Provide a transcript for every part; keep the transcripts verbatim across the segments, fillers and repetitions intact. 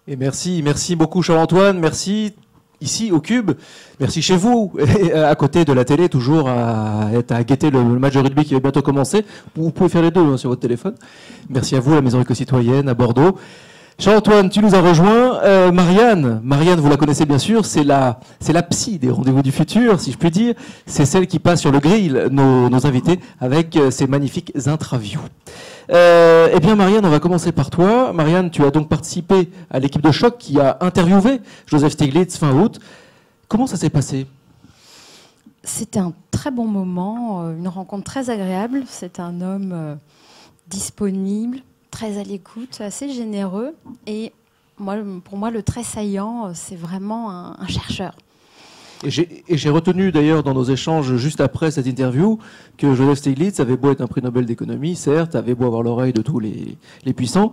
Et merci, merci beaucoup Charles-Antoine, merci ici au Cube, merci chez vous, et à côté de la télé, toujours à être à guetter le match de rugby qui va bientôt commencer. Vous pouvez faire les deux hein, sur votre téléphone. Merci à vous, à la Maison éco-citoyenne à Bordeaux. Charles-Antoine, tu nous as rejoint. Euh, Marianne, Marianne, vous la connaissez bien sûr, c'est la, c'est la psy des rendez-vous du futur, si je puis dire. C'est celle qui passe sur le grill nos, nos invités avec euh, ses magnifiques interviews. Euh, eh bien, Marianne, on va commencer par toi. Marianne, tu as donc participé à l'équipe de choc qui a interviewé Joseph Stiglitz fin août. Comment ça s'est passé ? C'était un très bon moment, une rencontre très agréable. C'est un homme euh, disponible, très à l'écoute, assez généreux. Et moi, pour moi, le très saillant, c'est vraiment un, un chercheur. Et j'ai, et j'ai retenu d'ailleurs dans nos échanges juste après cette interview que Joseph Stiglitz avait beau être un prix Nobel d'économie, certes, avait beau avoir l'oreille de tous les, les puissants,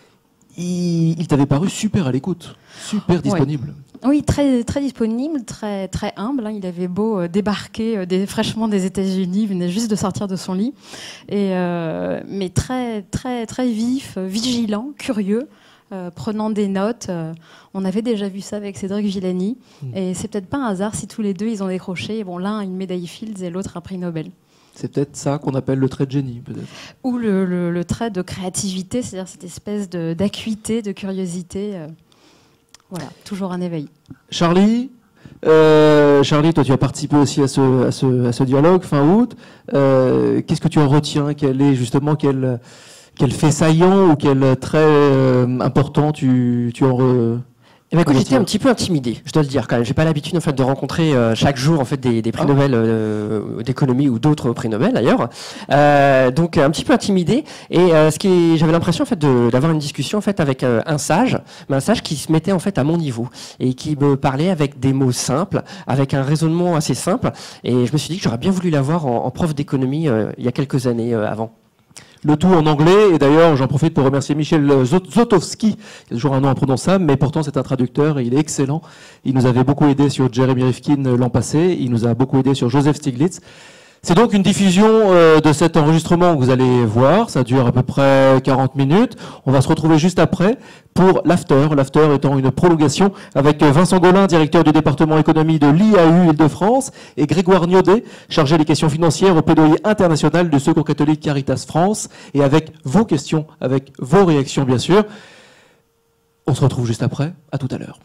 il, il t'avait paru super à l'écoute, super disponible. Ouais. Oui, très, très disponible, très, très humble. Hein. Il avait beau euh, débarquer euh, des, fraîchement des États-Unis, il venait juste de sortir de son lit, et, euh, mais très, très, très vif, vigilant, curieux. Euh, prenant des notes. Euh, on avait déjà vu ça avec Cédric Villani. Mmh. Et c'est peut-être pas un hasard si tous les deux, ils ont décroché. Bon, l'un a une médaille Fields et l'autre un prix Nobel. C'est peut-être ça qu'on appelle le trait de génie, peut-être. Ou le, le, le trait de créativité, c'est-à-dire cette espèce de, d'acuité, de curiosité. Euh, voilà, toujours un éveil. Charlie euh, Charlie, toi, tu as participé aussi à ce, à ce, à ce dialogue fin août. Euh, qu'est-ce que tu en retiens ? Quel est justement... Quel, Quel fait saillant ou quel trait euh, important tu, tu en re... Eh ben, écoute, j'étais un petit peu intimidé, je dois le dire quand même. J'ai pas l'habitude en fait de rencontrer euh, chaque jour en fait des, des prix ah. Nobel euh, d'économie ou d'autres prix Nobel d'ailleurs. Euh, donc un petit peu intimidé et euh, ce qui j'avais l'impression en fait de, d'avoir une discussion en fait avec euh, un sage, mais un sage qui se mettait en fait à mon niveau et qui me parlait avec des mots simples, avec un raisonnement assez simple. Et je me suis dit que j'aurais bien voulu l'avoir en, en prof d'économie euh, il y a quelques années euh, avant. Le tout en anglais, et d'ailleurs j'en profite pour remercier Michel Zotowski, qui a toujours un nom imprononçable, mais pourtant c'est un traducteur et il est excellent. Il nous avait beaucoup aidé sur Jeremy Rifkin l'an passé, il nous a beaucoup aidé sur Joseph Stiglitz. C'est donc une diffusion euh, de cet enregistrement que vous allez voir, ça dure à peu près quarante minutes. On va se retrouver juste après pour l'after, l'after étant une prolongation avec Vincent Golin, directeur du département économie de l'I A U Île-de-France, et Grégoire Niodet, chargé des questions financières au plaidoyer international du Secours catholique Caritas France, et avec vos questions, avec vos réactions bien sûr. On se retrouve juste après, à tout à l'heure.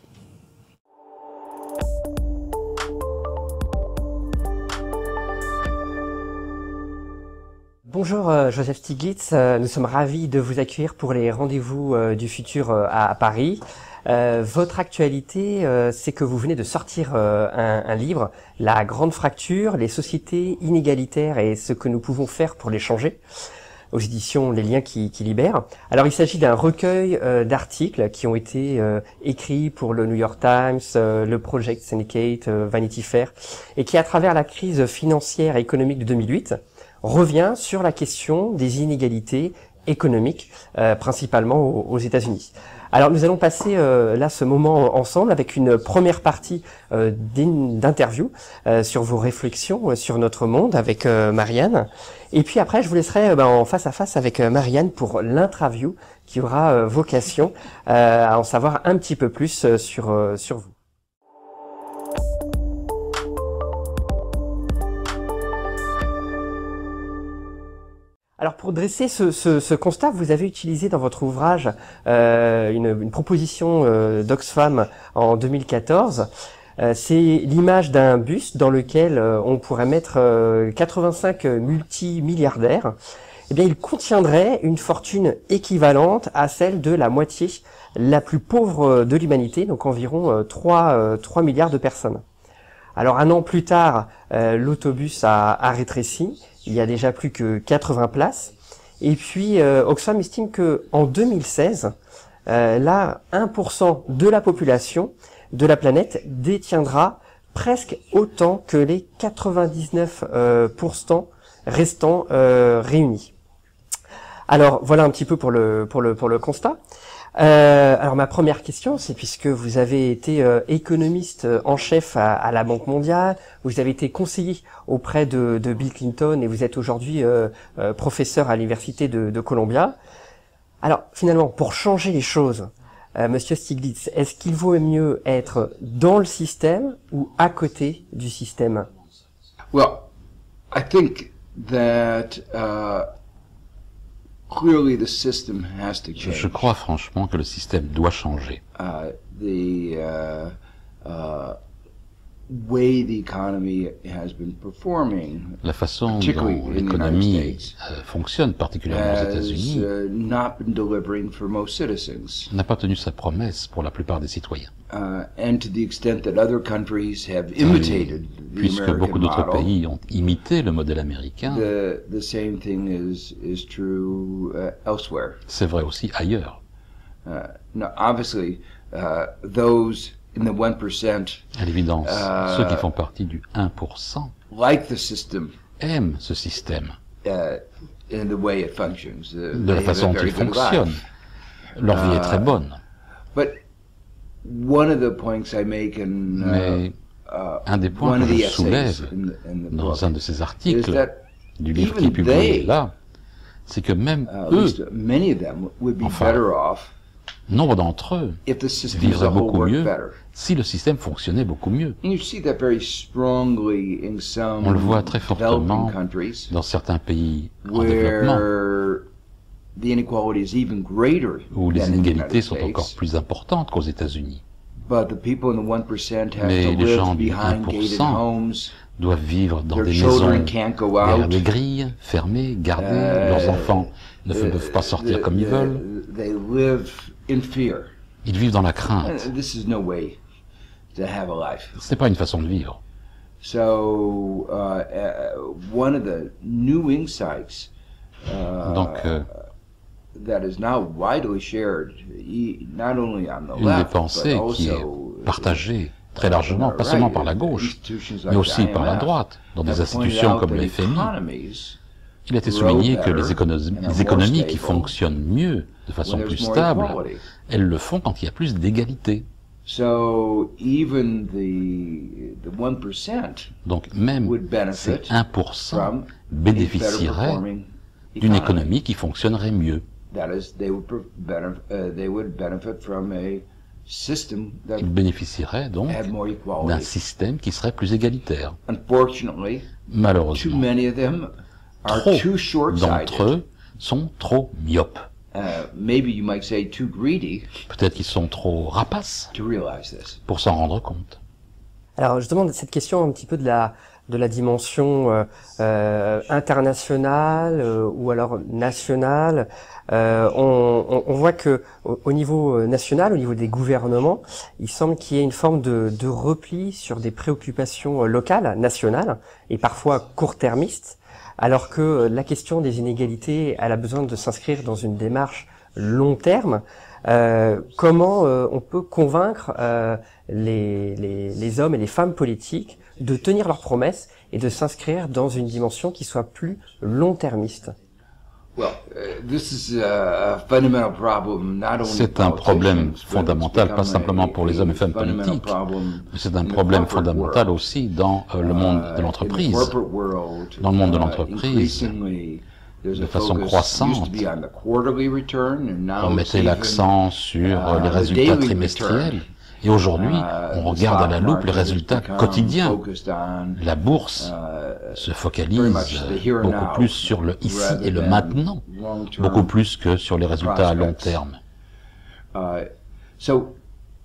Bonjour euh, Joseph Stiglitz, euh, nous sommes ravis de vous accueillir pour les rendez-vous euh, du futur euh, à, à Paris. Euh, votre actualité, euh, c'est que vous venez de sortir euh, un, un livre, La Grande Fracture, les sociétés inégalitaires et ce que nous pouvons faire pour les changer, aux éditions Les Liens qui, qui libèrent. Alors il s'agit d'un recueil euh, d'articles qui ont été euh, écrits pour le New York Times, euh, le Project Syndicate, euh, Vanity Fair, et qui à travers la crise financière et économique de deux mille huit, revient sur la question des inégalités économiques, euh, principalement aux, aux États-Unis. Alors nous allons passer euh, là ce moment ensemble avec une première partie euh, d'interview euh, sur vos réflexions euh, sur notre monde avec euh, Marianne. Et puis après je vous laisserai euh, ben, en face à face avec euh, Marianne pour l'interview qui aura euh, vocation euh, à en savoir un petit peu plus euh, sur, euh, sur vous. Alors pour dresser ce, ce, ce constat, vous avez utilisé dans votre ouvrage euh, une, une proposition euh, d'Oxfam en deux mille quatorze. Euh, c'est l'image d'un bus dans lequel euh, on pourrait mettre euh, quatre-vingt-cinq multimilliardaires. Eh bien, il contiendrait une fortune équivalente à celle de la moitié la plus pauvre de l'humanité, donc environ euh, trois, euh, trois milliards de personnes. Alors un an plus tard, euh, l'autobus a, a rétréci. Il y a déjà plus que quatre-vingts places. Et puis, euh, Oxfam estime que en deux mille seize, euh, là, un pour cent de la population de la planète détiendra presque autant que les quatre-vingt-dix-neuf pour cent restants euh, réunis. Alors, voilà un petit peu pour le pour le pour le constat. Euh, alors ma première question, c'est puisque vous avez été euh, économiste en chef à, à la Banque mondiale, vous avez été conseiller auprès de, de Bill Clinton et vous êtes aujourd'hui euh, euh, professeur à l'université de, de Columbia. Alors finalement, pour changer les choses, euh, Monsieur Stiglitz, est-ce qu'il vaut mieux être dans le système ou à côté du système? Well, I think that uh, clearly the system has to change. Je crois franchement que le système doit changer. Uh, the uh, uh, way the economy has been performing, La façon particularly dont in the United l'économie States, euh, fonctionne, particulièrement aux has États-Unis, uh, not been delivering for most citizens. n'a pas tenu sa promesse pour la plupart des citoyens. Uh, and to the extent that other countries have imitated the Puisque beaucoup American d'autres model, pays ont imité le modèle américain, the the same thing is is true uh, elsewhere. c'est vrai aussi ailleurs. Uh, now, obviously, uh, those in the one percent À l'évidence, Euh, ceux qui font partie du un pour cent like the system aiment ce système, uh, in the way it functions. Uh, de la they have a façon very qu'il good fonctionne. life. Leur vie est Euh, très bonne. But one of the points I make in uh, Mais uh, un des points one que of the je essays soulève in the, in the book dans un de ces is articles that du livre qui est even publié they, là, c'est que même uh, at eux, least many of them, would be Enfin, better off nombre d'entre eux, if the system as vivraient a whole beaucoup worked mieux better. si le système fonctionnait beaucoup mieux. And you see that very strongly in some On le voit très fortement developing countries dans certains pays en développement, where the inequality is even greater où les than in the inégalités United sont States. encore plus importantes qu'aux États-Unis. But the people in the one percent have Mais to les live gens du behind un pour gated cent homes. Doivent vivre dans Their des children maisons can't go derrière out. des grilles, fermées, gardées. Euh, Leurs enfants ne Uh, peuvent pas sortir the- comme ils the- veulent. They live in fear. Ils vivent dans la Uh, crainte. This is no way to have a life. Ce n'est pas une façon de vivre. So, uh, uh, one of the new insights uh, Donc, euh, that is now widely shared, e- not only on the une des left, pensées but qui est also partagée très largement, on the pas seulement right, par la in gauche, institutions mais like aussi the par la I M F, droite, dans des have pointed institutions out comme that le F M I. economies, Il a été souligné grow que les better économies, and are les more économies qui stable fonctionnent mieux, de façon when plus there's more stable, equality. elles le font quand il y a plus d'égalité. So even the the one percent Donc même would ces benefit un pour cent from a better bénéficieraient performing d'une economy. économie qui fonctionnerait mieux. That is, they would per- benef- uh, they would benefit from a system that Ils bénéficieraient donc had more d'un equality. système qui serait plus égalitaire. Unfortunately, too Malheureusement, many of them are trop too short-sighted. d'entre eux sont trop myopes. Uh, maybe you might say too greedy Peut-être qu'ils sont trop rapaces to realize this. pour s'en rendre compte. Alors justement, cette question un petit peu de la de la dimension euh, euh, internationale euh, ou alors nationale, euh, on, on, on voit que au, au niveau national, au niveau des gouvernements, il semble qu'il y ait une forme de, de repli sur des préoccupations locales, nationales et parfois court-termistes, alors que la question des inégalités, elle a besoin de s'inscrire dans une démarche long terme. Euh, comment euh, on peut convaincre euh, les, les, les hommes et les femmes politiques de tenir leurs promesses et de s'inscrire dans une dimension qui soit plus long-termiste? Well, uh, this is a, a fundamental problem, not only C'est un problème politicians, but it's fondamental, pas become simplement a- pour les hommes et femmes a fundamental politiques, problem mais c'est un in the problème corporate fondamental world. aussi dans euh, le monde Uh, de in the l'entreprise. corporate world, Dans le monde de uh, l'entreprise, increasingly, there's de a façon focus, croissante, used to be on the quarterly return, and now On it's mettait even, l'accent sur euh, uh, les the résultats daily trimestriels. return. Et aujourd'hui, Uh, on the regarde à la stock loupe les market has résultats become quotidiens. focused on, La bourse uh, se very focalise much the here and beaucoup now, plus sur le ici rather et le than maintenant, long-term beaucoup plus que sur les résultats à long prospects. terme. Uh, so,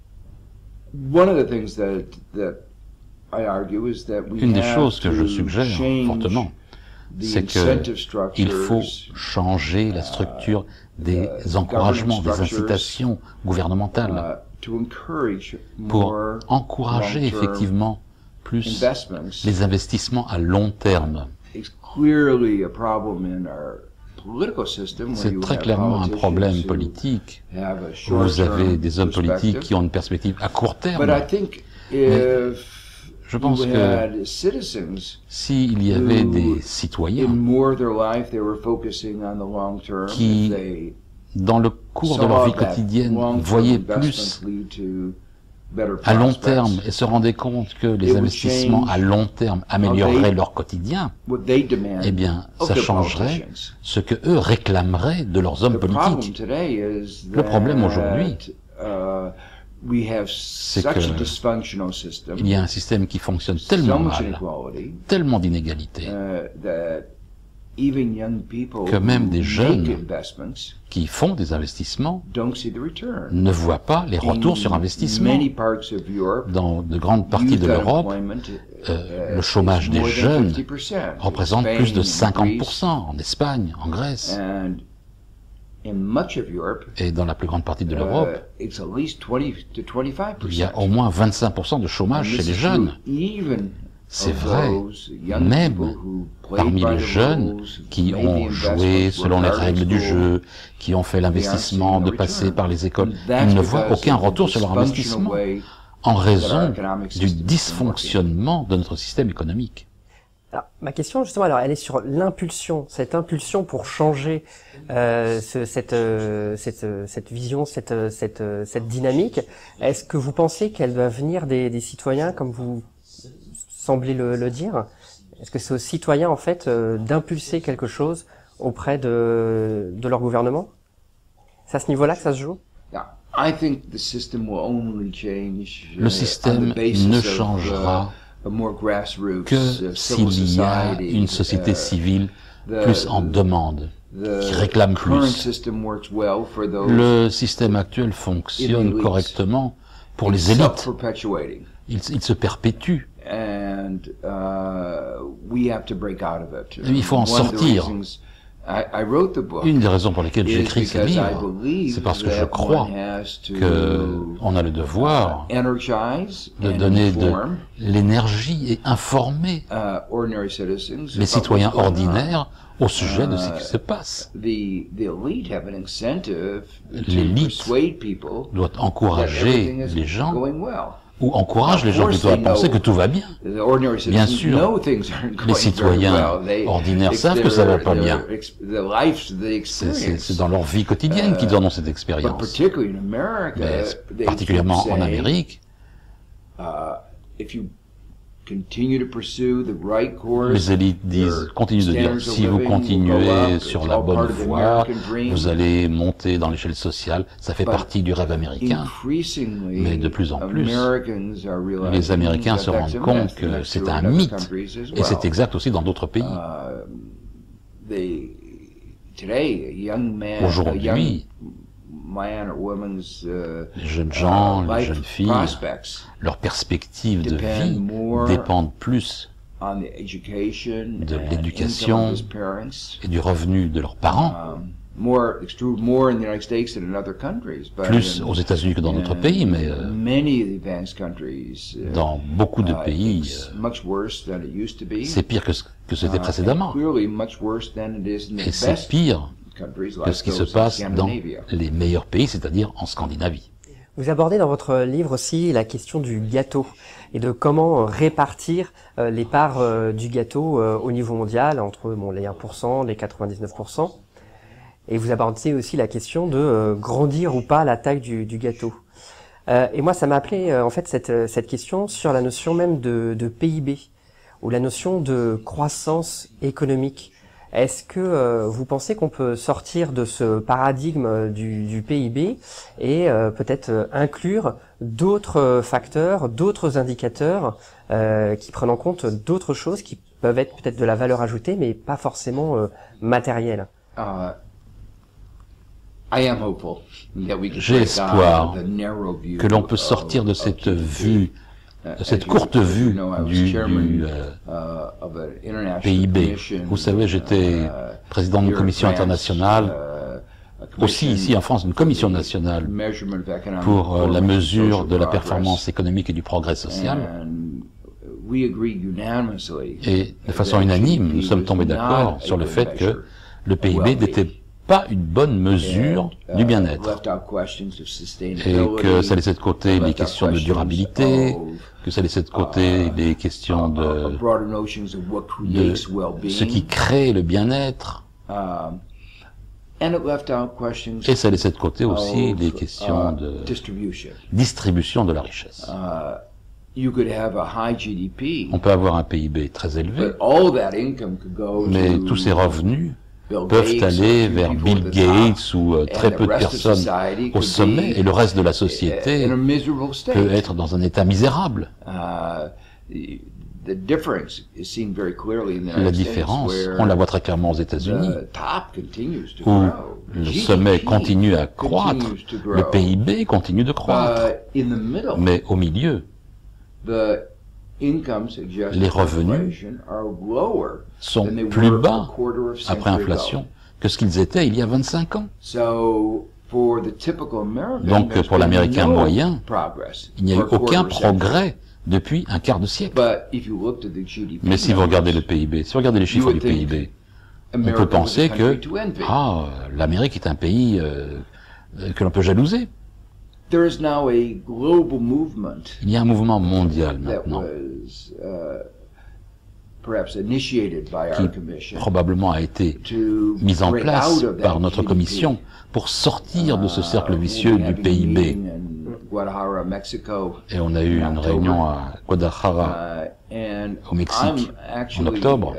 one of the things that that I argue is that we Une des have choses que je to suggère change fortement, the c'est incentive que il faut structures, changer la structure des uh, encouragements, des government structures, incitations gouvernementales uh, to encourage pour more encourager long-term effectivement plus investments. les investissements à long terme. It's clearly a problem in our political system where C'est you très have clairement un politicians problème who politique. have a Où vous short-term avez des hommes politiques perspective. qui ont une perspective à court terme. But I think if Je pense you que had citizens s'il y avait who, des in citoyens more of their life, they were focusing on the long term, qui, if they dans le cours de leur saw vie that quotidienne, long-term voyaient plus investment lead to better à long prospects, terme et se rendaient compte que It les would investissements change à long terme amélioreraient they- leur quotidien, what they demand eh bien, of ça their changerait politicians. ce que eux réclameraient de leurs hommes The problem politiques. today is Le problème aujourd'hui, that, uh, we have C'est such a que dysfunctional system, il y a un système qui fonctionne so tellement much mal, inequality, tellement d'inégalités, uh, that even young people que même who des make jeunes investments qui font des investissements don't see the return. ne voient pas les retours sur In investissement. many parts of Europe, Dans de grandes parties youth de l'Europe, unemployment, euh, uh, le chômage is des more than jeunes fifty percent. représente In plus de Spain, in cinquante pour Greece, cent en Espagne, en Grèce, and in much of Europe, et dans la plus grande partie de l'Europe, uh, it's at least twenty to twenty-five percent. il y a au moins vingt-cinq pour cent de chômage chez les jeunes. C'est vrai, même parmi les jeunes qui ont joué selon les règles du jeu, qui ont fait l'investissement de passer par les écoles, ils ne voient aucun retour sur leur investissement en raison du dysfonctionnement de notre système économique. Alors, ma question, justement, alors, elle est sur l'impulsion, cette impulsion pour changer euh, ce, cette, euh, cette, cette vision, cette, cette, cette dynamique. Est-ce que vous pensez qu'elle doit venir des, des citoyens, comme vous semblez le, le dire? Est-ce que c'est aux citoyens, en fait, euh, d'impulser quelque chose auprès de, de leur gouvernement? C'est à ce niveau-là que ça se joue? Le système ne changera que s'il y a une société civile plus en demande, qui réclame plus. Le système actuel fonctionne correctement pour les élites. Il, il se perpétue. Il faut en sortir. Une des raisons pour lesquelles j'écris ce livre, c'est parce que je crois qu'on a le devoir de donner de l'énergie et informer les citoyens ordinaires au sujet de ce qui se passe. L'élite doit encourager les gens, ou encourage les gens plutôt à penser que tout va bien. Bien sûr, les citoyens ordinaires savent que ça va pas bien. C'est dans leur vie quotidienne qu'ils en ont cette expérience. Mais particulièrement en Amérique, les élites disent, continuent de dire, si vous continuez sur la bonne voie, vous allez monter dans l'échelle sociale, ça fait partie du rêve américain. Mais de plus en plus, les Américains se rendent compte que c'est un mythe, et c'est exact aussi dans d'autres pays. Aujourd'hui, les jeunes gens, les jeunes filles, leurs perspectives de vie dépendent plus de l'éducation et du revenu de leurs parents, plus aux États-Unis que dans d'autres pays, mais euh, dans beaucoup de pays, euh, c'est pire que ce que c'était précédemment. Et c'est pire que ce qui se passe dans les meilleurs pays, c'est-à-dire en Scandinavie. Vous abordez dans votre livre aussi la question du gâteau et de comment répartir euh, les parts euh, du gâteau euh, au niveau mondial entre bon, les un pour cent, les quatre-vingt-dix-neuf pour cent. Et vous abordez aussi la question de euh, grandir ou pas la taille du, du gâteau. Euh, et moi, ça m'a appelé euh, en fait cette, cette question sur la notion même de, de P I B ou la notion de croissance économique. Est-ce que euh, vous pensez qu'on peut sortir de ce paradigme du, du P I B et euh, peut-être euh, inclure d'autres euh, facteurs, d'autres indicateurs euh, qui prennent en compte d'autres choses qui peuvent être peut-être de la valeur ajoutée, mais pas forcément euh, matérielle? uh, J'ai espoir que l'on peut sortir de cette vue, de cette courte vue du, du euh, P I B. Vous savez, j'étais président d'une commission internationale, aussi ici en France, une commission nationale pour euh, la mesure de la performance économique et du progrès social. Et de façon unanime, nous sommes tombés d'accord sur le fait que le P I B n'était pas une bonne mesure du bien-être, et que ça laissait de côté les questions de durabilité, que ça laissait de côté les questions de, de ce qui crée le bien-être, et ça laissait de côté aussi les questions de distribution de la richesse. On peut avoir un P I B très élevé, mais tous ces revenus peuvent aller vers Bill Gates ou euh, très peu de personnes au sommet, et le reste de la société peut être dans un état misérable. La différence, on la voit très clairement aux États-Unis, où le sommet continue à croître, le P I B continue de croître, mais au milieu, les revenus sont plus bas après inflation que ce qu'ils étaient il y a vingt-cinq ans. Donc pour l'Américain moyen, il n'y a eu aucun progrès depuis un quart de siècle. Mais si vous regardez le P I B, si vous regardez les chiffres du P I B, on peut penser que ah, l'Amérique est un pays euh, que l'on peut jalouser. Il y a un mouvement mondial maintenant qui probablement a été mis en place par notre commission pour sortir de ce cercle vicieux du P I B. Et on a eu une réunion à Guadalajara, au Mexique, en octobre.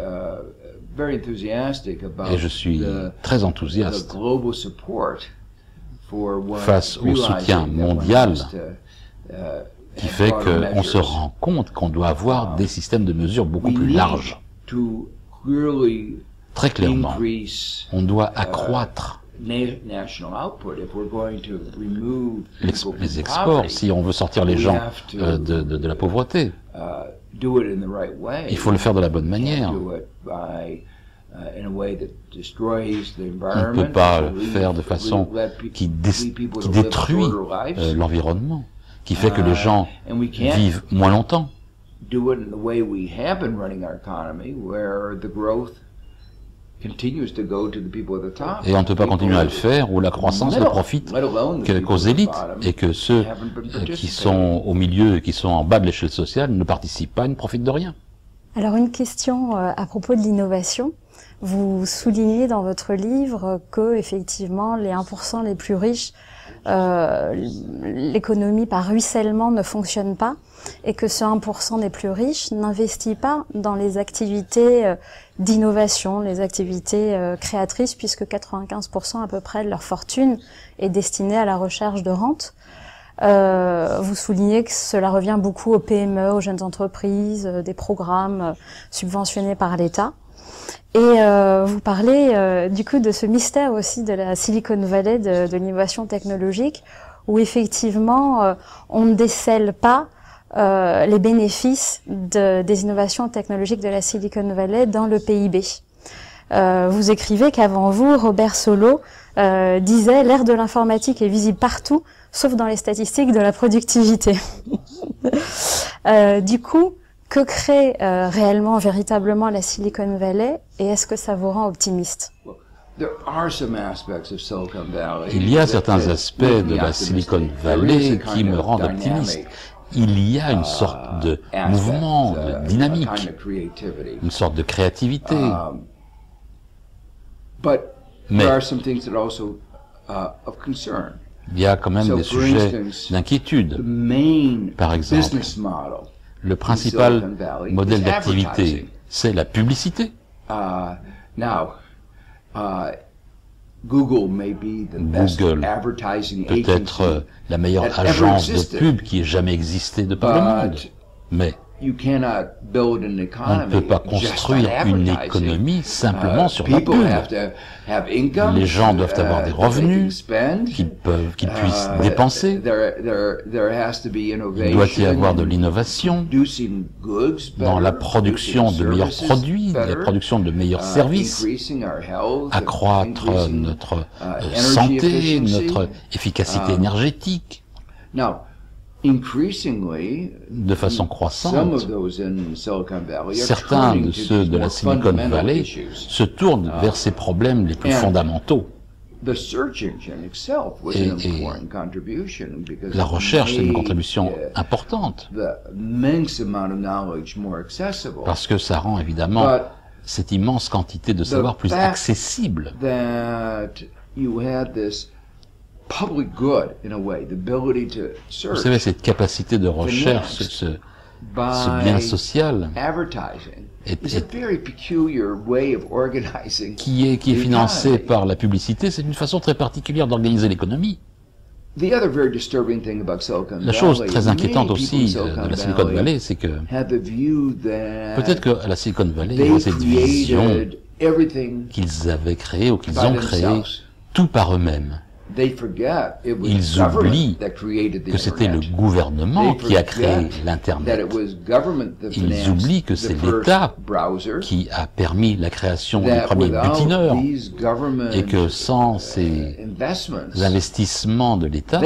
Et je suis très enthousiaste face au soutien mondial qui fait qu'on se rend compte qu'on doit avoir des systèmes de mesure beaucoup plus larges. Très clairement, on doit accroître les, les exports si on veut sortir les gens euh, de, de, de la pauvreté. Il faut le faire de la bonne manière. On ne peut pas le faire de façon qui, dé qui détruit euh, l'environnement, qui fait que les gens vivent moins longtemps. Et on ne peut pas continuer à le faire où la croissance ne profite qu'aux élites et que ceux qui sont au milieu et qui sont en bas de l'échelle sociale ne participent pas et ne profitent de rien. Alors une question à propos de l'innovation. Vous soulignez dans votre livre que effectivement les un pour cent les plus riches, euh, l'économie par ruissellement ne fonctionne pas et que ce un pour cent des plus riches n'investit pas dans les activités euh, d'innovation, les activités euh, créatrices, puisque quatre-vingt-quinze pour cent à peu près de leur fortune est destinée à la recherche de rente. Euh, vous soulignez que cela revient beaucoup aux P M E, aux jeunes entreprises, euh, des programmes euh, subventionnés par l'État. Et euh, vous parlez euh, du coup de ce mystère aussi de la Silicon Valley, de, de l'innovation technologique, où effectivement euh, on ne décèle pas euh, les bénéfices de, des innovations technologiques de la Silicon Valley dans le P I B. Euh, vous écrivez qu'avant vous, Robert Solow euh, disait « L'ère de l'informatique est visible partout, sauf dans les statistiques de la productivité ». euh, Du coup, que crée euh, réellement, véritablement la Silicon Valley et est-ce que ça vous rend optimiste? Il y a certains aspects de la Silicon Valley qui me rendent optimiste. Il y a une sorte de mouvement, de dynamique, une sorte de créativité. Mais il y a quand même des sujets d'inquiétude. Par exemple, le principal modèle d'activité, c'est la publicité. Google peut être la meilleure agence de pub qui ait jamais existé de par le monde, mais on ne peut pas construire une économie simplement sur la pub. Les gens doivent avoir des revenus qu'ils peuvent, qu'ils puissent dépenser. Il doit y avoir de l'innovation dans la production de meilleurs produits, la production de meilleurs services, accroître notre santé, notre efficacité énergétique. De façon croissante, certains de ceux de la Silicon Valley se tournent vers ces problèmes les plus fondamentaux. Et, et la recherche, c'est une contribution importante, parce que ça rend évidemment cette immense quantité de savoir plus accessible. Vous savez, cette capacité de recherche, ce, ce bien social, et, et, qui est, qui est financé par la publicité, c'est une façon très particulière d'organiser l'économie. La chose très inquiétante aussi de la Silicon Valley, c'est que peut-être qu'à la Silicon Valley, il y a cette vision qu'ils avaient créée ou qu'ils ont créée tout par eux-mêmes. Ils oublient que c'était le gouvernement qui a créé l'Internet. Ils oublient que c'est l'État qui a permis la création des premiers butineurs et que sans ces investissements de l'État,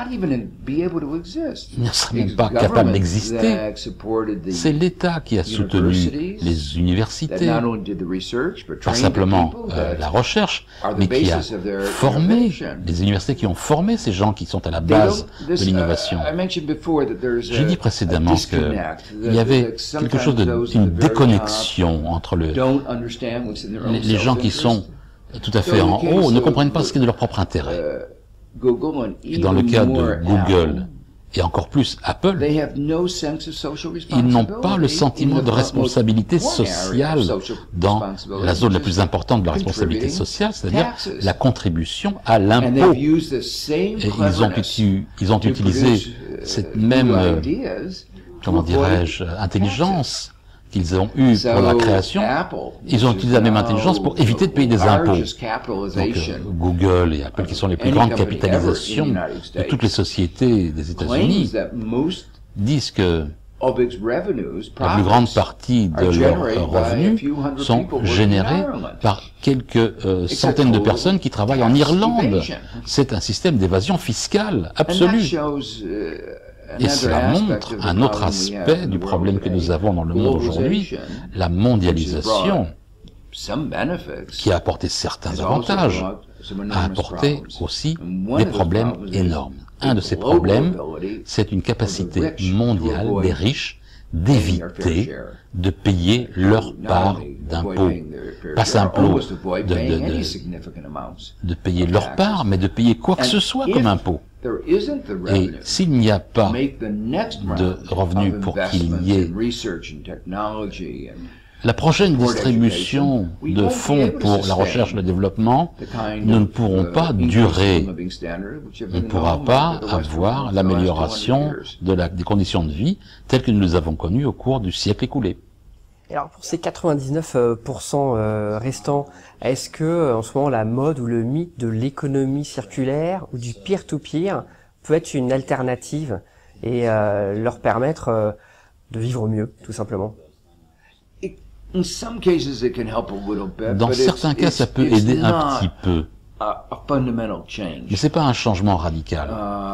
ils ne seraient même pas capables d'exister. C'est l'État qui a soutenu les universités, pas simplement euh, la recherche, mais qui a formé les universités qui ont formé ces gens qui sont à la base de l'innovation. J'ai dit précédemment qu'il y avait quelque chose d'une déconnexion entre le, les, les gens qui sont tout à fait en haut ne comprennent pas ce qui est de leur propre intérêt. Et dans le cas de Google, et encore plus Apple, ils n'ont pas le sentiment de responsabilité sociale dans la zone la plus importante de la responsabilité sociale, c'est-à-dire la contribution à l'impôt. Et ils ont, ils ont utilisé cette même, euh, comment dirais-je, intelligence qu'ils ont eue pour la création, ils ont utilisé la même intelligence pour éviter de payer des impôts. Donc euh, Google et Apple, qui sont les plus grandes capitalisations de toutes les sociétés des États-Unis, disent que la plus grande partie de leurs revenus sont générés par quelques euh, centaines de personnes qui travaillent en Irlande. C'est un système d'évasion fiscale absolue. Et cela montre un autre aspect du problème que nous avons dans le monde aujourd'hui, la mondialisation, qui a apporté certains avantages, a apporté aussi des problèmes énormes. Un de ces problèmes, c'est une capacité mondiale des riches d'éviter de payer leur part d'impôts. Pas simplement de, de, de, de payer leur part, mais de payer quoi que ce soit comme impôt. Et s'il n'y a pas de revenus pour qu'il y ait la prochaine distribution de fonds pour la recherche et le développement, nous ne pourrons pas durer. On ne pourra pas avoir l'amélioration de la, des conditions de vie telles que nous les avons connues au cours du siècle écoulé. Et alors pour ces quatre-vingt-dix-neuf pour cent restants, est-ce que en ce moment la mode ou le mythe de l'économie circulaire ou du peer-to-peer peut être une alternative et euh, leur permettre euh, de vivre mieux, tout simplement? Dans certains cas, ça peut aider un petit peu, mais c'est pas un changement radical.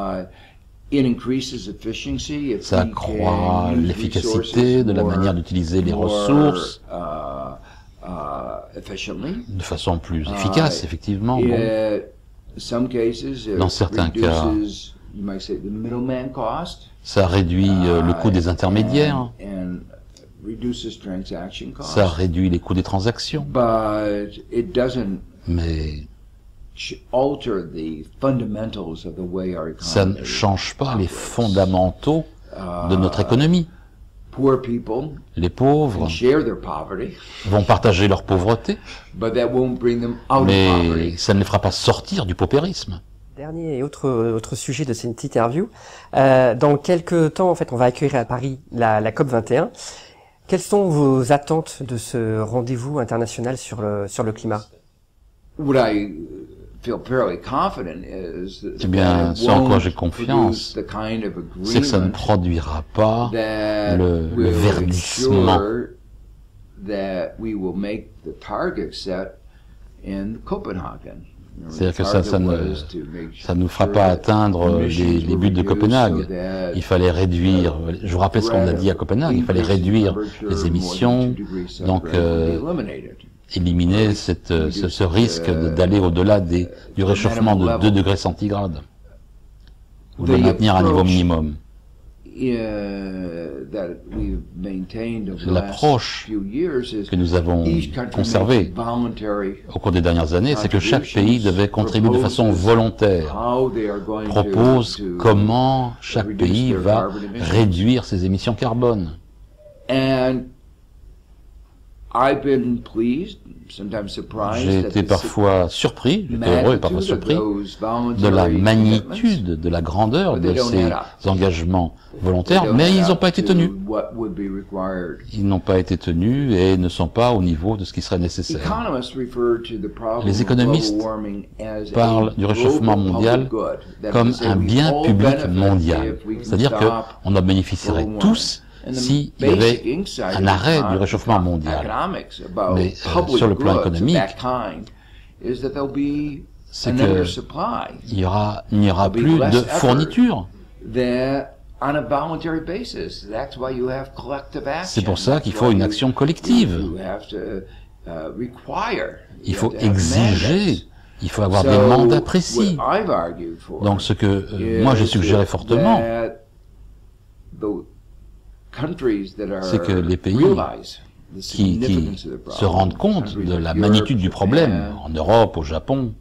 Ça accroît l'efficacité de la manière d'utiliser les ressources de façon plus efficace, effectivement. Bon. Dans certains cas, ça réduit le coût des intermédiaires, ça réduit les coûts des transactions, mais ça ne change pas les fondamentaux de notre économie. Les pauvres vont partager leur pauvreté, mais ça ne les fera pas sortir du paupérisme. Dernier et autre, autre sujet de cette interview. Euh, dans quelques temps, en fait, on va accueillir à Paris la, la COP vingt et un. Quelles sont vos attentes de ce rendez-vous international sur le, sur le climat? Eh bien, ce en quoi j'ai confiance, c'est que ça ne produira pas le, le verdissement. C'est-à-dire que ça, ça ne ça nous fera pas atteindre les, les buts de Copenhague. Il fallait réduire, je vous rappelle ce qu'on a dit à Copenhague, il fallait réduire les émissions, donc euh, éliminer cette, ce, ce risque d'aller au-delà des, du réchauffement de deux degrés centigrades, ou de maintenir un niveau minimum. L'approche que nous avons conservée au cours des dernières années, c'est que chaque pays devait contribuer de façon volontaire, propose comment chaque pays va réduire ses émissions carbone. J'ai été parfois surpris, j'étais heureux et parfois surpris de la magnitude, de la grandeur de ces engagements volontaires, mais ils n'ont pas été tenus. Ils n'ont pas été tenus et ne sont pas au niveau de ce qui serait nécessaire. Les économistes parlent du réchauffement mondial comme un bien public mondial, c'est-à-dire qu'on en bénéficierait tous s'il y avait un arrêt du réchauffement mondial. Mais euh, sur le plan économique, c'est qu'il n'y aura, il n'y aura plus de fourniture. C'est pour ça qu'il faut une action collective. Il faut exiger, il faut avoir des mandats précis. Donc ce que euh, moi j'ai suggéré fortement, c'est que les pays qui, qui se rendent compte de la magnitude du problème, en Europe, au Japon,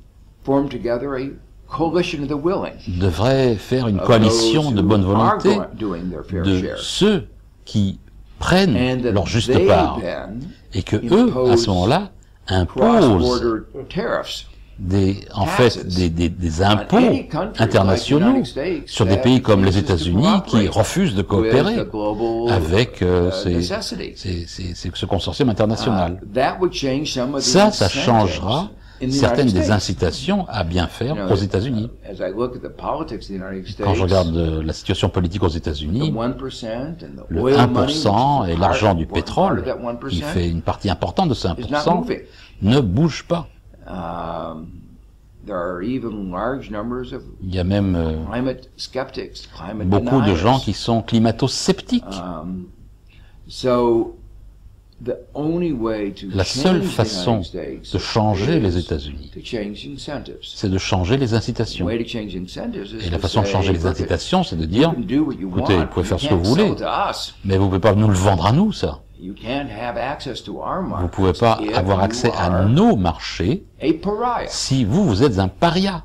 devraient faire une coalition de bonne volonté de ceux qui prennent leur juste part, et que eux, à ce moment-là, imposent des, en fait, des, des, des impôts internationaux sur des pays comme les États-Unis qui refusent de coopérer avec euh, ces, ces, ces, ces, ce consortium international. Ça, ça changera certaines des incitations à bien faire aux États-Unis. Quand je regarde la situation politique aux États-Unis, le un pour cent et l'argent du pétrole, qui fait une partie importante de ce un pour cent, ne bouge pas. Il y a même euh, beaucoup de gens qui sont climato-sceptiques. La seule façon de changer les États-Unis, c'est de changer les incitations. Et la façon de changer les incitations, c'est de dire, écoutez, vous pouvez faire ce que vous voulez, mais vous ne pouvez pas nous le vendre à nous, ça. Vous ne pouvez pas avoir accès à nos marchés si vous, vous êtes un paria.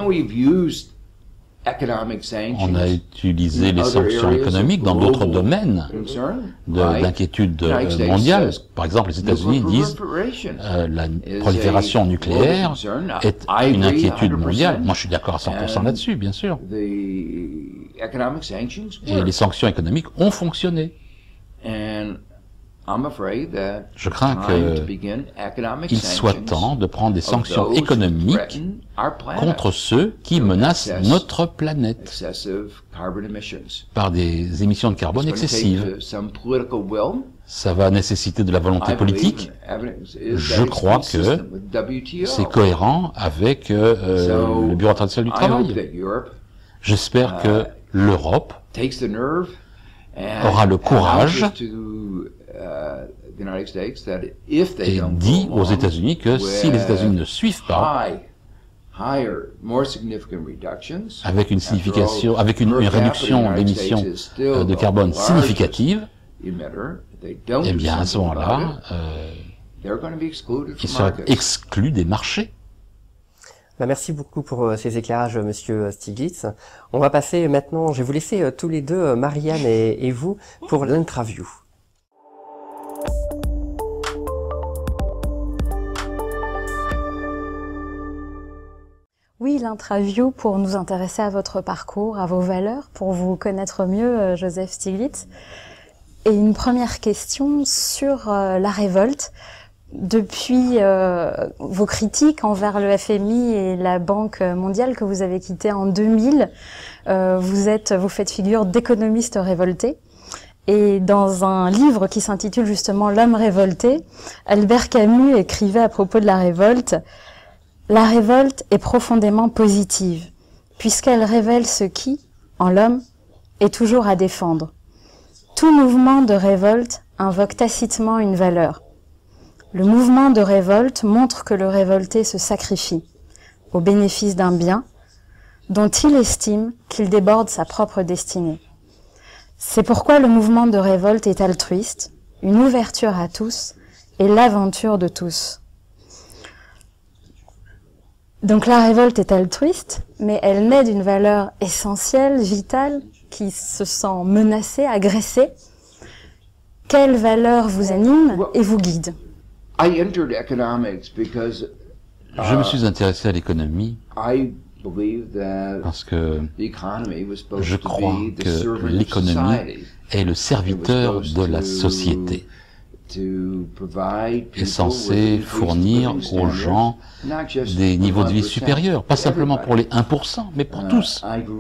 On a utilisé les sanctions économiques dans d'autres domaines d'inquiétude mondiale. Par exemple, les États-Unis disent euh, la prolifération nucléaire est une inquiétude mondiale. Moi, je suis d'accord à cent pour cent là-dessus, bien sûr. Et les sanctions économiques ont fonctionné. Je crains qu'il soit temps de prendre des sanctions économiques contre ceux qui menacent notre planète par des émissions de carbone excessives. Ça va nécessiter de la volonté politique. Je crois que c'est cohérent avec euh, le Bureau international du travail. J'espère que l'Europe aura le courage et dit aux États-Unis que si les États-Unis ne suivent pas, avec une signification, avec une, une réduction d'émissions euh, de carbone significative, eh bien à ce moment-là, euh, ils seraient exclus des marchés. Bah, merci beaucoup pour euh, ces éclairages, Monsieur Stiglitz. On va passer maintenant, je vais vous laisser euh, tous les deux, euh, Marianne et, et vous, pour l'interview. Oui, l'interview pour nous intéresser à votre parcours, à vos valeurs, pour vous connaître mieux, euh, Joseph Stiglitz. Et une première question sur euh, la révolte. Depuis euh, vos critiques envers le F M I et la Banque mondiale que vous avez quittée en deux mille, euh, vous êtes, vous faites figure d'économiste révolté. Et dans un livre qui s'intitule justement L'homme révolté, Albert Camus écrivait à propos de la révolte: la révolte est profondément positive, puisqu'elle révèle ce qui, en l'homme, est toujours à défendre. Tout mouvement de révolte invoque tacitement une valeur. Le mouvement de révolte montre que le révolté se sacrifie au bénéfice d'un bien dont il estime qu'il déborde sa propre destinée. C'est pourquoi le mouvement de révolte est altruiste, une ouverture à tous et l'aventure de tous. Donc la révolte est altruiste, mais elle naît d'une valeur essentielle, vitale, qui se sent menacée, agressée. Quelle valeur vous anime et vous guide ? I entered economics because uh, je me suis intéressé à l'économie I believe that parce que the economy was supposed je to crois be the que servant of l'économie society. est le serviteur de la société, est censé fournir aux gens des niveaux de vie supérieurs, pas simplement pour les un pour cent, mais pour tous.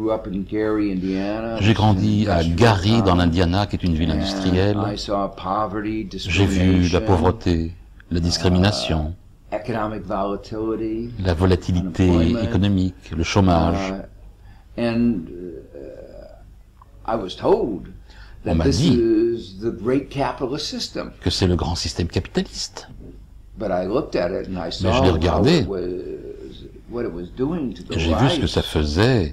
J'ai grandi à Gary, dans l'Indiana, qui est une ville industrielle. J'ai vu la pauvreté, la discrimination, la volatilité économique, le chômage. On m'a dit que c'est le grand système capitaliste. Mais je l'ai regardé et j'ai vu ce que ça faisait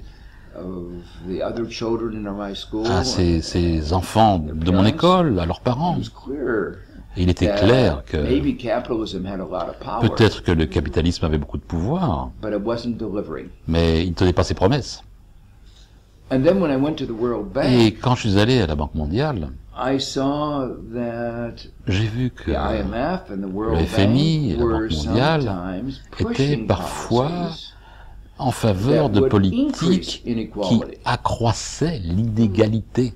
à ces, ces enfants de mon école, à leurs parents. Et il était clair que peut-être que le capitalisme avait beaucoup de pouvoir, mais il ne tenait pas ses promesses. Et quand je suis allé à la Banque mondiale, j'ai vu que le F M I et la Banque mondiale étaient parfois en faveur de politiques qui accroissaient l'inégalité.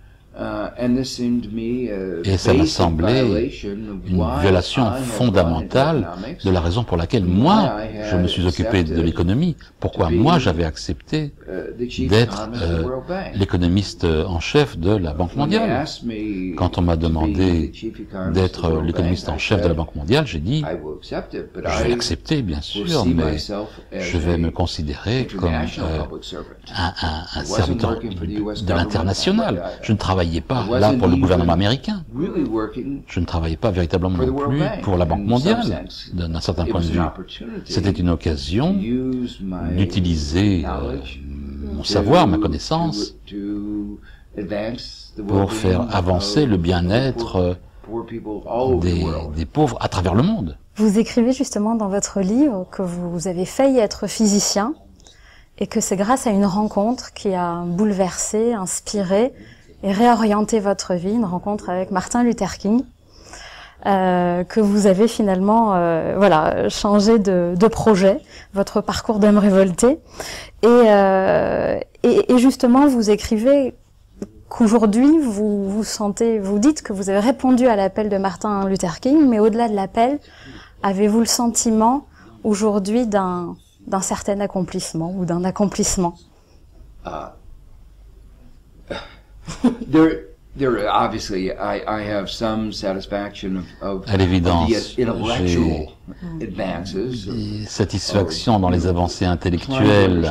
Et ça m'a semblé une violation fondamentale de la raison pour laquelle moi, je me suis occupé de l'économie, pourquoi moi j'avais accepté d'être euh, l'économiste en chef de la Banque mondiale. Quand on m'a demandé d'être l'économiste en chef de la Banque mondiale, j'ai dit, je vais accepter bien sûr, mais je vais me considérer comme euh, un, un, un serviteur de l'international. Je ne travaille pas là pour le gouvernement américain. Je ne travaillais pas véritablement non plus pour la Banque mondiale, d'un certain point de vue. C'était une occasion d'utiliser euh, mon savoir, ma connaissance, pour faire avancer le bien-être des, des pauvres à travers le monde. Vous écrivez justement dans votre livre que vous avez failli être physicien et que c'est grâce à une rencontre qui a bouleversé, inspiré et réorienter votre vie, une rencontre avec Martin Luther King, euh, que vous avez finalement euh, voilà, changé de, de projet, votre parcours d'homme révolté. Et, euh, et, et justement, vous écrivez qu'aujourd'hui, vous vous sentez, vous dites que vous avez répondu à l'appel de Martin Luther King, mais au-delà de l'appel, avez-vous le sentiment aujourd'hui d'un d'un certain accomplissement ou d'un accomplissement? uh. There, there obviously, I, I have some satisfaction of, of, à l'évidence, j'ai satisfaction dans les avancées intellectuelles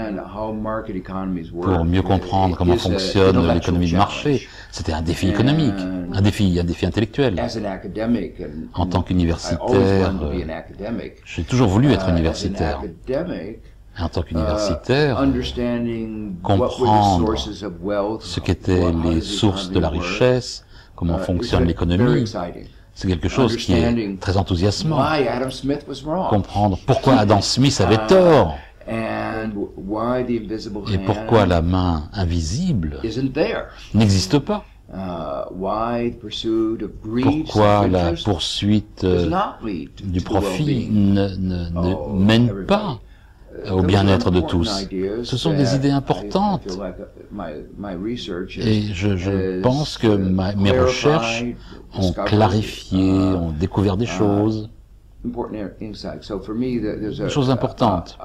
pour mieux comprendre comment fonctionne l'économie de marché. C'était un défi économique, un défi, un défi intellectuel. En tant qu'universitaire, j'ai toujours voulu être universitaire. En tant qu'universitaire, comprendre ce qu'étaient les sources de la richesse, comment fonctionne l'économie, c'est quelque chose qui est très enthousiasmant. Comprendre pourquoi Adam Smith avait tort et pourquoi la main invisible n'existe pas. Pourquoi la poursuite du profit ne, ne, ne mène pas au bien-être de tous. Ce sont des idées importantes. Et je, je pense que ma, mes recherches ont clarifié, ont découvert des choses, des choses importantes.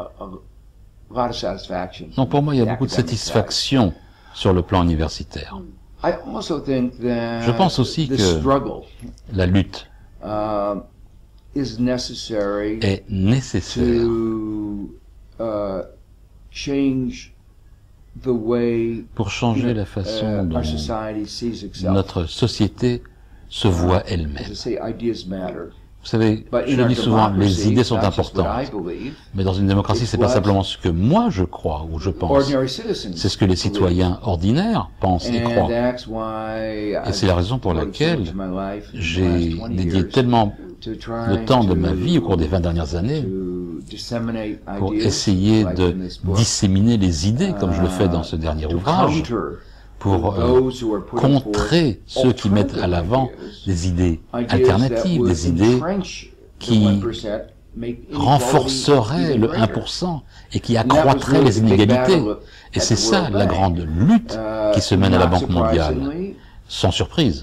Donc pour moi, il y a beaucoup de satisfaction sur le plan universitaire. Je pense aussi que la lutte est nécessaire pour changer la façon dont notre société se voit elle-même. Vous savez, je dis souvent, les idées sont importantes, mais dans une démocratie, c'est pas simplement ce que moi je crois ou je pense, c'est ce que les citoyens ordinaires pensent et croient. Et c'est la raison pour laquelle j'ai dédié tellement de temps de ma vie au cours des vingt dernières années pour essayer de disséminer les idées, comme je le fais dans ce dernier ouvrage, pour euh, contrer ceux qui mettent à l'avant des idées alternatives, des idées qui renforceraient le un pour cent et qui accroîtraient les inégalités. Et c'est ça la grande lutte qui se mène à la Banque mondiale, sans surprise.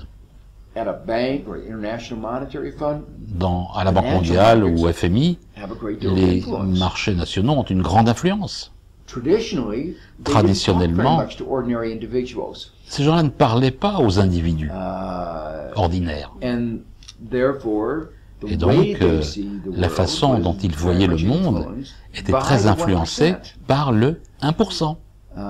Dans, à la Banque mondiale ou au F M I, les marchés nationaux ont une grande influence. Traditionnellement, ces gens-là ne parlaient pas aux individus ordinaires. Et donc, euh, la façon dont ils voyaient le monde était très influencée par le un pour cent.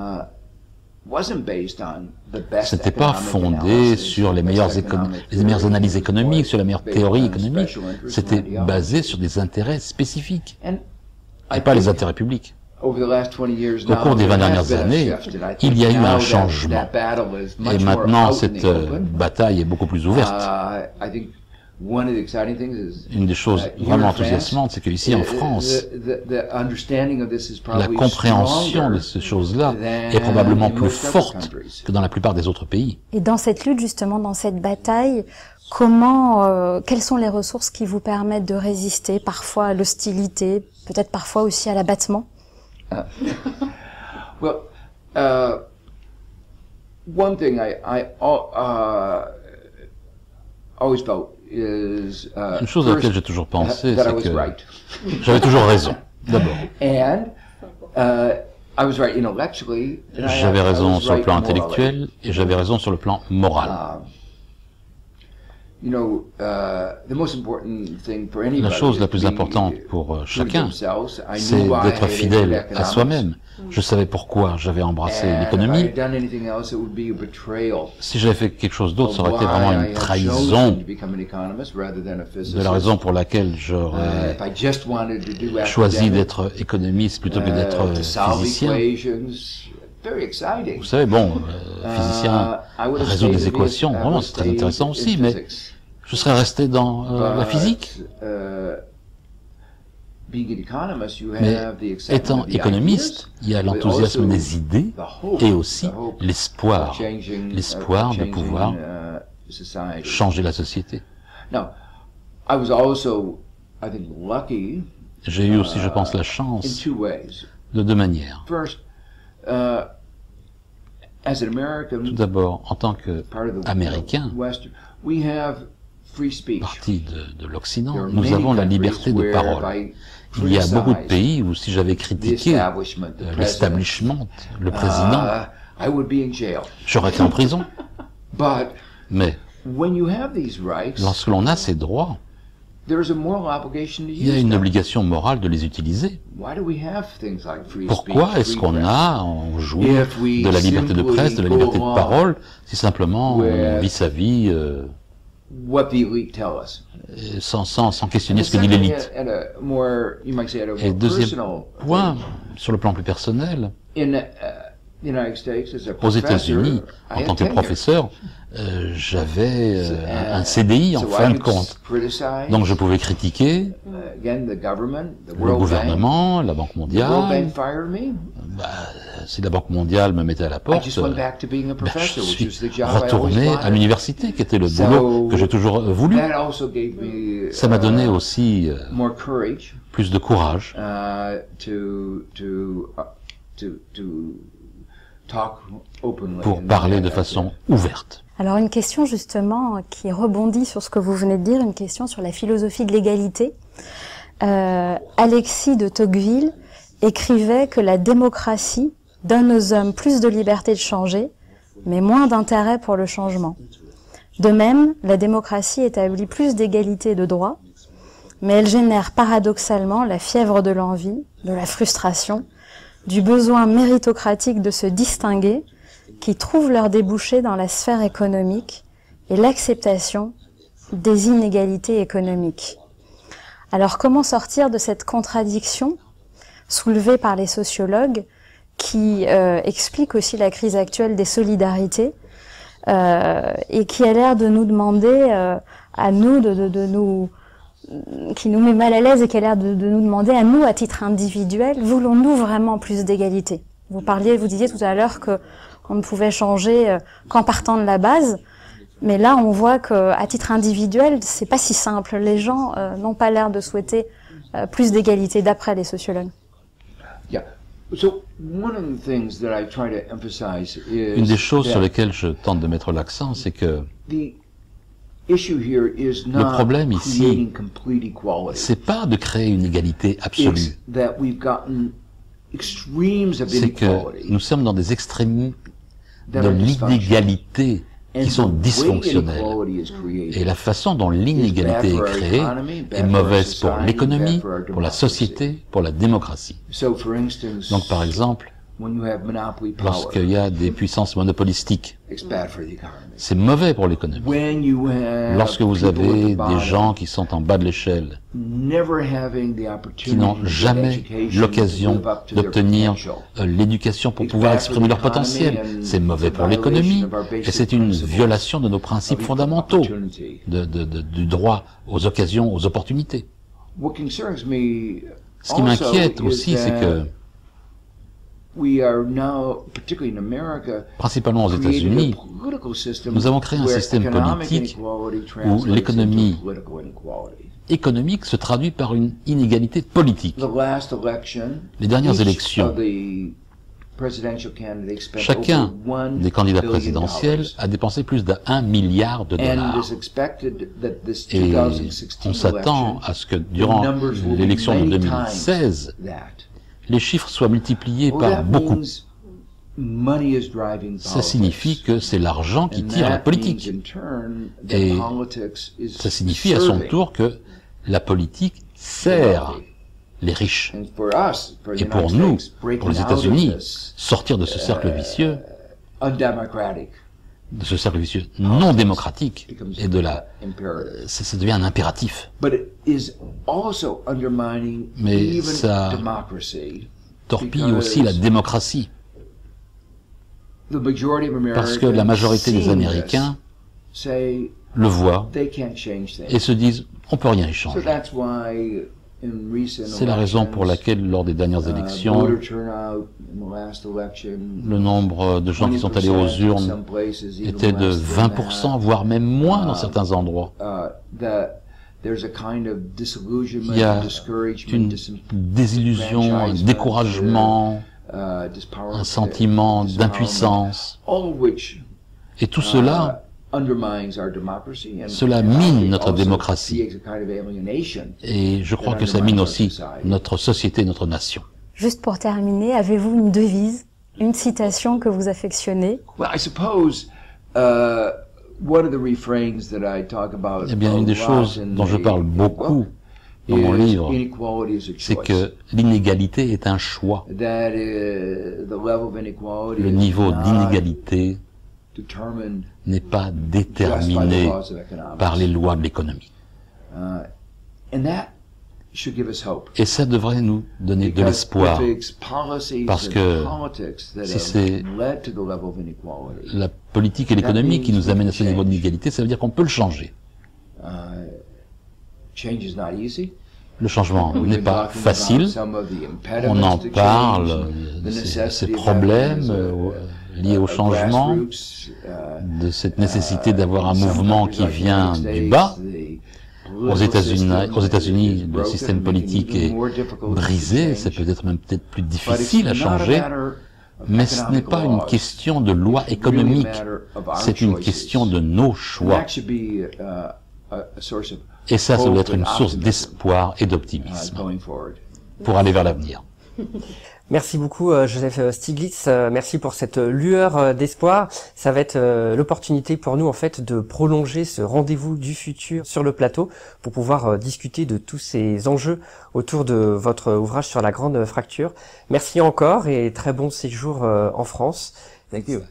Ce n'était pas fondé sur les meilleures, les meilleures analyses économiques, sur la meilleure théorie économique. C'était basé sur des intérêts spécifiques, et pas les intérêts publics. Au cours des vingt dernières années, il y a eu un changement. Et maintenant, cette euh, bataille est beaucoup plus ouverte. Une des choses vraiment enthousiasmantes, c'est qu'ici en France, la compréhension de ces choses-là est probablement plus forte que dans la plupart des autres pays. Et dans cette lutte, justement, dans cette bataille, comment, euh, quelles sont les ressources qui vous permettent de résister parfois à l'hostilité, peut-être parfois aussi à l'abattement? Uh, well, uh, one thing I, I uh, always felt is, uh, une chose à laquelle j'ai toujours pensé, c'est que j'avais toujours raison, d'abord. J'avais raison sur le plan intellectuel et j'avais raison sur le plan moral. La chose la plus importante pour chacun, c'est d'être fidèle à soi-même. Je savais pourquoi j'avais embrassé l'économie. Si j'avais fait quelque chose d'autre, ça aurait été vraiment une trahison de la raison pour laquelle j'aurais choisi d'être économiste plutôt que d'être physicien. Vous savez, bon, euh, physicien résout des équations, vraiment c'est très intéressant aussi, mais je serais resté dans euh, la physique. Mais étant économiste, il y a l'enthousiasme des idées et aussi l'espoir, l'espoir de pouvoir changer la société. J'ai eu aussi, je pense, la chance de deux manières. Tout d'abord, en tant qu'Américain, partie de, de l'Occident, nous avons la liberté de parole. Il y a beaucoup de pays où si j'avais critiqué euh, l'establishment, le président, j'aurais été en prison. Mais lorsque l'on a ces droits, il y a une obligation morale de les utiliser. Pourquoi est-ce qu'on a, on jouit de la liberté de presse, de la liberté de parole, si simplement on vit sa vie euh, sans, sans, sans questionner ce que dit l'élite? Et deuxième point, sur le plan plus personnel, aux États-Unis, en tant que professeur, euh, j'avais euh, un C D I en fin de compte. Donc je pouvais critiquer le gouvernement, la Banque mondiale. Bah, si la Banque mondiale me mettait à la porte, euh, bah, je suis retourné à l'université, qui était le boulot que j'ai toujours voulu. Ça m'a donné aussi euh, plus de courage pour parler de façon ouverte. Alors une question justement qui rebondit sur ce que vous venez de dire, une question sur la philosophie de l'égalité. Euh, Alexis de Tocqueville écrivait que la démocratie donne aux hommes plus de liberté de changer, mais moins d'intérêt pour le changement. De même, la démocratie établit plus d'égalité de droits, mais elle génère paradoxalement la fièvre de l'envie, de la frustration, du besoin méritocratique de se distinguer, qui trouvent leur débouché dans la sphère économique et l'acceptation des inégalités économiques. Alors comment sortir de cette contradiction soulevée par les sociologues qui euh, explique aussi la crise actuelle des solidarités euh, et qui a l'air de nous demander euh, à nous de, de, de nous qui nous met mal à l'aise et qui a l'air de, de nous demander à nous à titre individuel, voulons-nous vraiment plus d'égalité? Vous parliez, vous disiez tout à l'heure que On ne pouvait changer euh, qu'en partant de la base. Mais là, on voit qu'à titre individuel, c'est pas si simple. Les gens euh, n'ont pas l'air de souhaiter euh, plus d'égalité, d'après les sociologues. Yeah. So, one of the things that I try to emphasize is Une des choses sur lesquelles je tente de mettre l'accent, c'est que the issue here is not le problème ici, creating complete equality. c'est pas de créer une égalité absolue. It's that we've gotten extremes of C'est que inequality. nous sommes dans des extrémités de l'inégalité qui sont dysfonctionnelles. Et la façon dont l'inégalité est créée est mauvaise pour l'économie, pour la société, pour la démocratie. Donc par exemple, lorsqu'il y a des puissances monopolistiques, c'est mauvais pour l'économie. Lorsque vous avez des gens qui sont en bas de l'échelle, qui n'ont jamais l'occasion d'obtenir l'éducation pour pouvoir exprimer leur potentiel, c'est mauvais pour l'économie et c'est une violation de nos principes fondamentaux, de, de, de, du droit aux occasions, aux opportunités. Ce qui m'inquiète aussi, c'est que principalement aux États-Unis, nous avons créé un système politique où l'économie économique se traduit par une inégalité politique. Les dernières élections, chacun des candidats présidentiels a dépensé plus d'un milliard de dollars. Et on s'attend à ce que durant l'élection de deux mille seize, les chiffres soient multipliés par beaucoup. Ça signifie que c'est l'argent qui tire la politique. Et ça signifie à son tour que la politique sert les riches. Et pour nous, pour les États-Unis, sortir de ce cercle vicieux, de ce cercle vicieux non démocratique et de la, ça, ça devient un impératif. Mais ça torpille aussi la démocratie. Parce que la majorité des Américains le voient et se disent on peut rien y changer. C'est la raison pour laquelle, lors des dernières élections, le nombre de gens qui sont allés aux urnes était de vingt pour cent, voire même moins dans certains endroits. Il y a une désillusion, un découragement, un sentiment d'impuissance. Et tout cela, cela mine notre démocratie. Et je crois que ça mine aussi notre société, notre nation. Juste pour terminer, avez-vous une devise, une citation que vous affectionnez? Eh bien, une des choses dont je parle beaucoup dans mon livre, c'est que l'inégalité est un choix. Le niveau d'inégalité n'est pas déterminé par les lois de l'économie. Et ça devrait nous donner de l'espoir, parce que si c'est la politique et l'économie qui nous amènent à ce niveau d'inégalité, ça veut dire qu'on peut le changer. Le changement n'est pas facile, on en parle de ces, ces problèmes liés au changement, de cette nécessité d'avoir un mouvement qui vient du bas. Aux États-Unis, aux États-Unis, le système politique est brisé, c'est peut-être même peut-être plus difficile à changer, mais ce n'est pas une question de loi économique, c'est une question de nos choix. Et ça, ça doit être une source d'espoir et d'optimisme pour aller vers l'avenir. Merci beaucoup Joseph Stiglitz, merci pour cette lueur d'espoir. Ça va être l'opportunité pour nous en fait de prolonger ce rendez-vous du futur sur le plateau pour pouvoir discuter de tous ces enjeux autour de votre ouvrage sur la grande fracture. Merci encore et très bon séjour en France. Thank you.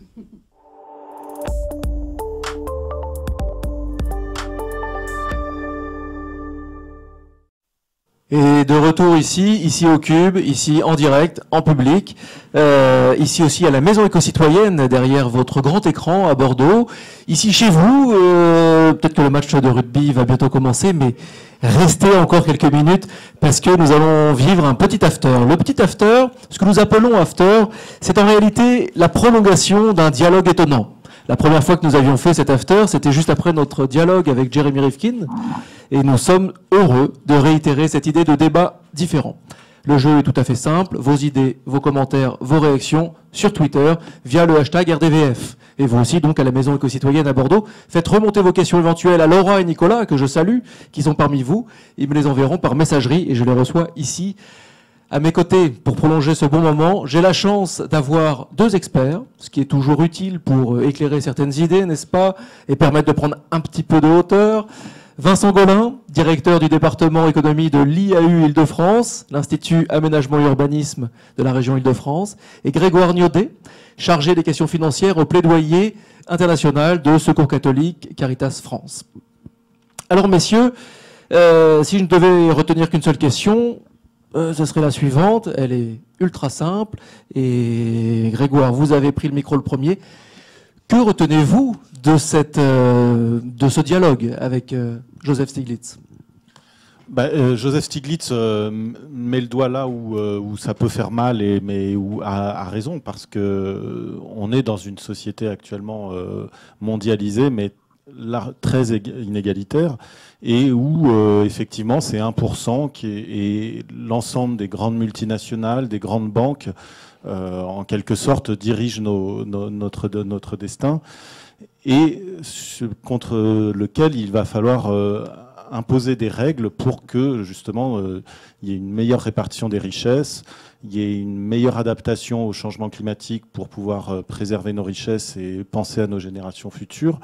Et de retour ici, ici au Cube, ici en direct, en public, euh, ici aussi à la Maison éco-citoyenne, derrière votre grand écran à Bordeaux, ici chez vous, euh, peut-être que le match de rugby va bientôt commencer, mais restez encore quelques minutes parce que nous allons vivre un petit after. Le petit after, ce que nous appelons after, c'est en réalité la prolongation d'un dialogue étonnant. La première fois que nous avions fait cet after, c'était juste après notre dialogue avec Jeremy Rifkin. Et nous sommes heureux de réitérer cette idée de débat différent. Le jeu est tout à fait simple. Vos idées, vos commentaires, vos réactions sur Twitter via le hashtag R D V F. Et vous aussi, donc, à la Maison éco-citoyenne à Bordeaux, faites remonter vos questions éventuelles à Laura et Nicolas, que je salue, qui sont parmi vous. Ils me les enverront par messagerie et je les reçois ici. À mes côtés, pour prolonger ce bon moment, j'ai la chance d'avoir deux experts, ce qui est toujours utile pour éclairer certaines idées, n'est-ce pas, et permettre de prendre un petit peu de hauteur. Vincent Golin, directeur du département économie de l'I A U Île-de-France, l'Institut Aménagement et Urbanisme de la région Île-de-France, et Grégoire Gnaudet, chargé des questions financières au plaidoyer international de Secours catholique Caritas France. Alors messieurs, euh, si je ne devais retenir qu'une seule question, Euh, ce serait la suivante, elle est ultra simple, et Grégoire, vous avez pris le micro le premier. Que retenez-vous de, cette, euh, de ce dialogue avec euh, Joseph Stiglitz ? Bah, euh, Joseph Stiglitz euh, met le doigt là où, euh, où ça peut faire mal, et, mais où a, a raison, parce que euh, on est dans une société actuellement euh, mondialisée, mais là, très inégalitaire, et où euh, effectivement c'est un pour cent qui est, et l'ensemble des grandes multinationales, des grandes banques, euh, en quelque sorte dirigent nos, nos, notre, notre destin, et contre lequel il va falloir euh, imposer des règles pour que justement euh, il y ait une meilleure répartition des richesses, il y ait une meilleure adaptation au changement climatique pour pouvoir euh, préserver nos richesses et penser à nos générations futures.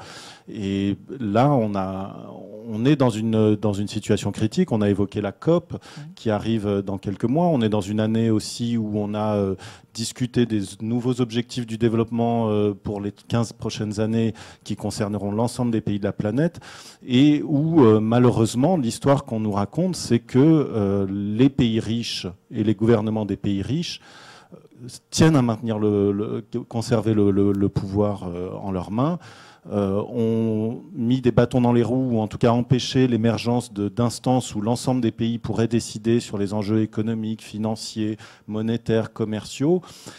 Et là, on, a, on est dans une, dans une situation critique. On a évoqué la COP qui arrive dans quelques mois. On est dans une année aussi où on a euh, discuté des nouveaux objectifs du développement euh, pour les quinze prochaines années qui concerneront l'ensemble des pays de la planète, et où euh, malheureusement l'histoire qu'on nous raconte, c'est que euh, les pays riches et les gouvernements des pays riches euh, tiennent à maintenir le, le conserver le, le, le pouvoir euh, en leurs mains. Euh, ont mis des bâtons dans les roues, ou en tout cas empêché l'émergence d'instances où l'ensemble des pays pourraient décider sur les enjeux économiques, financiers, monétaires, commerciaux.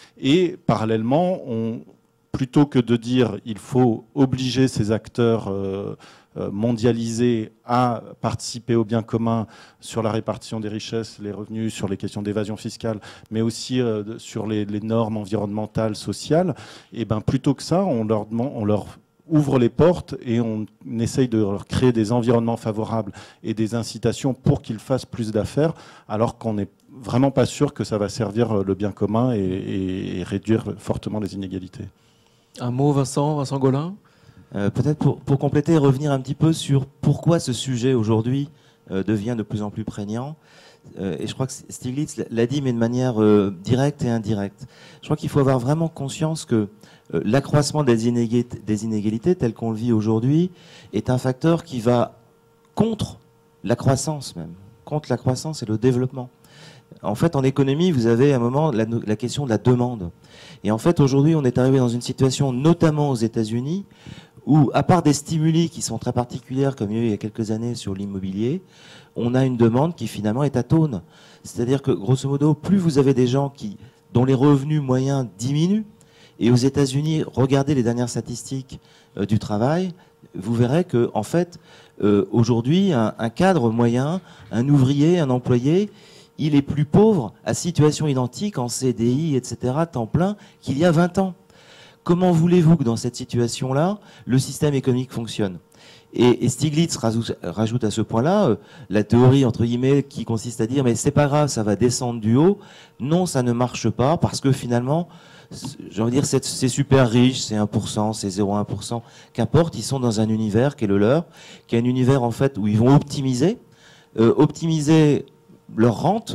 Et parallèlement, on, plutôt que de dire il faut obliger ces acteurs euh, mondialisés à participer au bien commun sur la répartition des richesses, les revenus, sur les questions d'évasion fiscale, mais aussi euh, sur les, les normes environnementales, sociales, et ben plutôt que ça, on leur demande, on leur ouvre les portes et on essaye de leur créer des environnements favorables et des incitations pour qu'ils fassent plus d'affaires, alors qu'on n'est vraiment pas sûr que ça va servir le bien commun et, et, et réduire fortement les inégalités. Un mot, Vincent, Vincent Golin ? euh, Peut-être pour, pour compléter et revenir un petit peu sur pourquoi ce sujet aujourd'hui euh, devient de plus en plus prégnant. Euh, et je crois que Stiglitz l'a dit, mais de manière euh, directe et indirecte. Je crois qu'il faut avoir vraiment conscience que euh, l'accroissement des inégalités, des inégalités tel qu'on le vit aujourd'hui est un facteur qui va contre la croissance même, contre la croissance et le développement. En fait, en économie, vous avez à un moment la, la question de la demande. Et en fait, aujourd'hui, on est arrivé dans une situation, notamment aux États-Unis, où, à part des stimuli qui sont très particulières, comme il y a eu il y a quelques années sur l'immobilier, on a une demande qui finalement est atone. C'est-à-dire que, grosso modo, plus vous avez des gens qui, dont les revenus moyens diminuent, et aux États-Unis, regardez les dernières statistiques euh, du travail, vous verrez que, en fait, euh, aujourd'hui, un, un cadre moyen, un ouvrier, un employé, il est plus pauvre à situation identique en C D I, et cetera, temps plein, qu'il y a vingt ans. Comment voulez-vous que dans cette situation-là, le système économique fonctionne ? Et, et Stiglitz rajoute, rajoute à ce point-là euh, la théorie, entre guillemets, qui consiste à dire « mais c'est pas grave, ça va descendre du haut ». Non, ça ne marche pas, parce que finalement, j'ai envie de dire, c'est super riche, c'est un pour cent, c'est zéro virgule un pour cent, qu'importe, ils sont dans un univers qui est le leur, qui est un univers en fait où ils vont optimiser, euh, optimiser leur rente,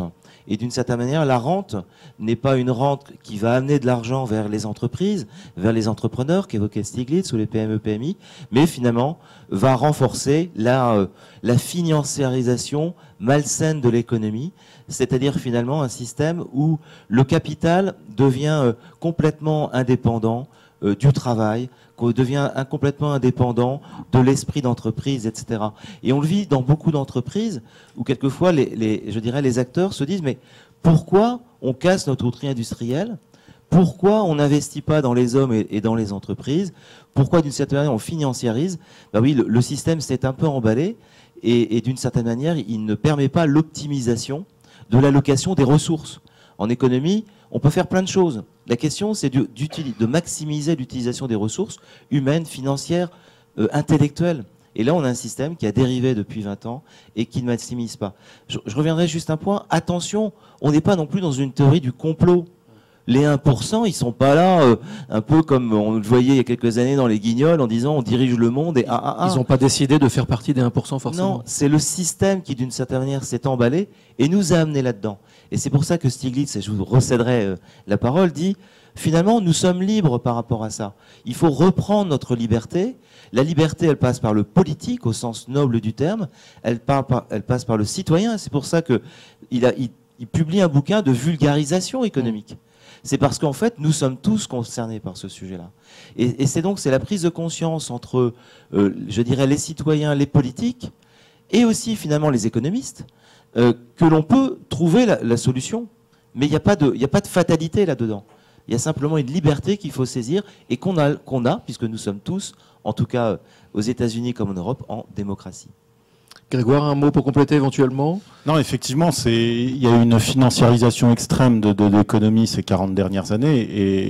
Et d'une certaine manière, la rente n'est pas une rente qui va amener de l'argent vers les entreprises, vers les entrepreneurs qu'évoquait Stiglitz ou les P M E P M I, mais finalement va renforcer la, euh, la financiarisation malsaine de l'économie, c'est-à-dire finalement un système où le capital devient euh, complètement indépendant euh, du travail, qu'on devient un, complètement indépendant de l'esprit d'entreprise, et cetera. Et on le vit dans beaucoup d'entreprises où quelquefois les, les, je dirais, les acteurs se disent mais pourquoi on casse notre outil industriel? Pourquoi on n'investit pas dans les hommes et, et dans les entreprises? Pourquoi d'une certaine manière on financiarise? Ben oui, le, le système s'est un peu emballé et, et d'une certaine manière il ne permet pas l'optimisation de l'allocation des ressources. En économie, on peut faire plein de choses. La question, c'est de, de maximiser l'utilisation des ressources humaines, financières, euh, intellectuelles. Et là, on a un système qui a dérivé depuis vingt ans et qui ne maximise pas. Je, je reviendrai juste un point. Attention, on n'est pas non plus dans une théorie du complot. Les un pour cent, ils sont pas là, euh, un peu comme on le voyait il y a quelques années dans les Guignols, en disant on dirige le monde et ah, ah, ah. Ils n'ont pas décidé de faire partie des un pour cent forcément. Non, c'est le système qui, d'une certaine manière, s'est emballé et nous a amenés là-dedans. Et c'est pour ça que Stiglitz, et je vous recéderai euh, la parole, dit finalement, nous sommes libres par rapport à ça. Il faut reprendre notre liberté. La liberté, elle passe par le politique, au sens noble du terme. Elle, par, elle passe par le citoyen. C'est pour ça qu'il il, il publie un bouquin de vulgarisation économique. C'est parce qu'en fait, nous sommes tous concernés par ce sujet-là. Et, et c'est donc c'est la prise de conscience entre, euh, je dirais, les citoyens, les politiques, et aussi finalement les économistes, euh, que l'on peut trouver la, la solution. Mais il n'y a pas de, il n'y a pas de fatalité là-dedans. Il y a simplement une liberté qu'il faut saisir et qu'on a, qu'on a, puisque nous sommes tous, en tout cas aux États-Unis comme en Europe, en démocratie. Grégoire, un mot pour compléter éventuellement? Non, effectivement, c'est, il y a eu une financiarisation extrême de, de l'économie ces quarante dernières années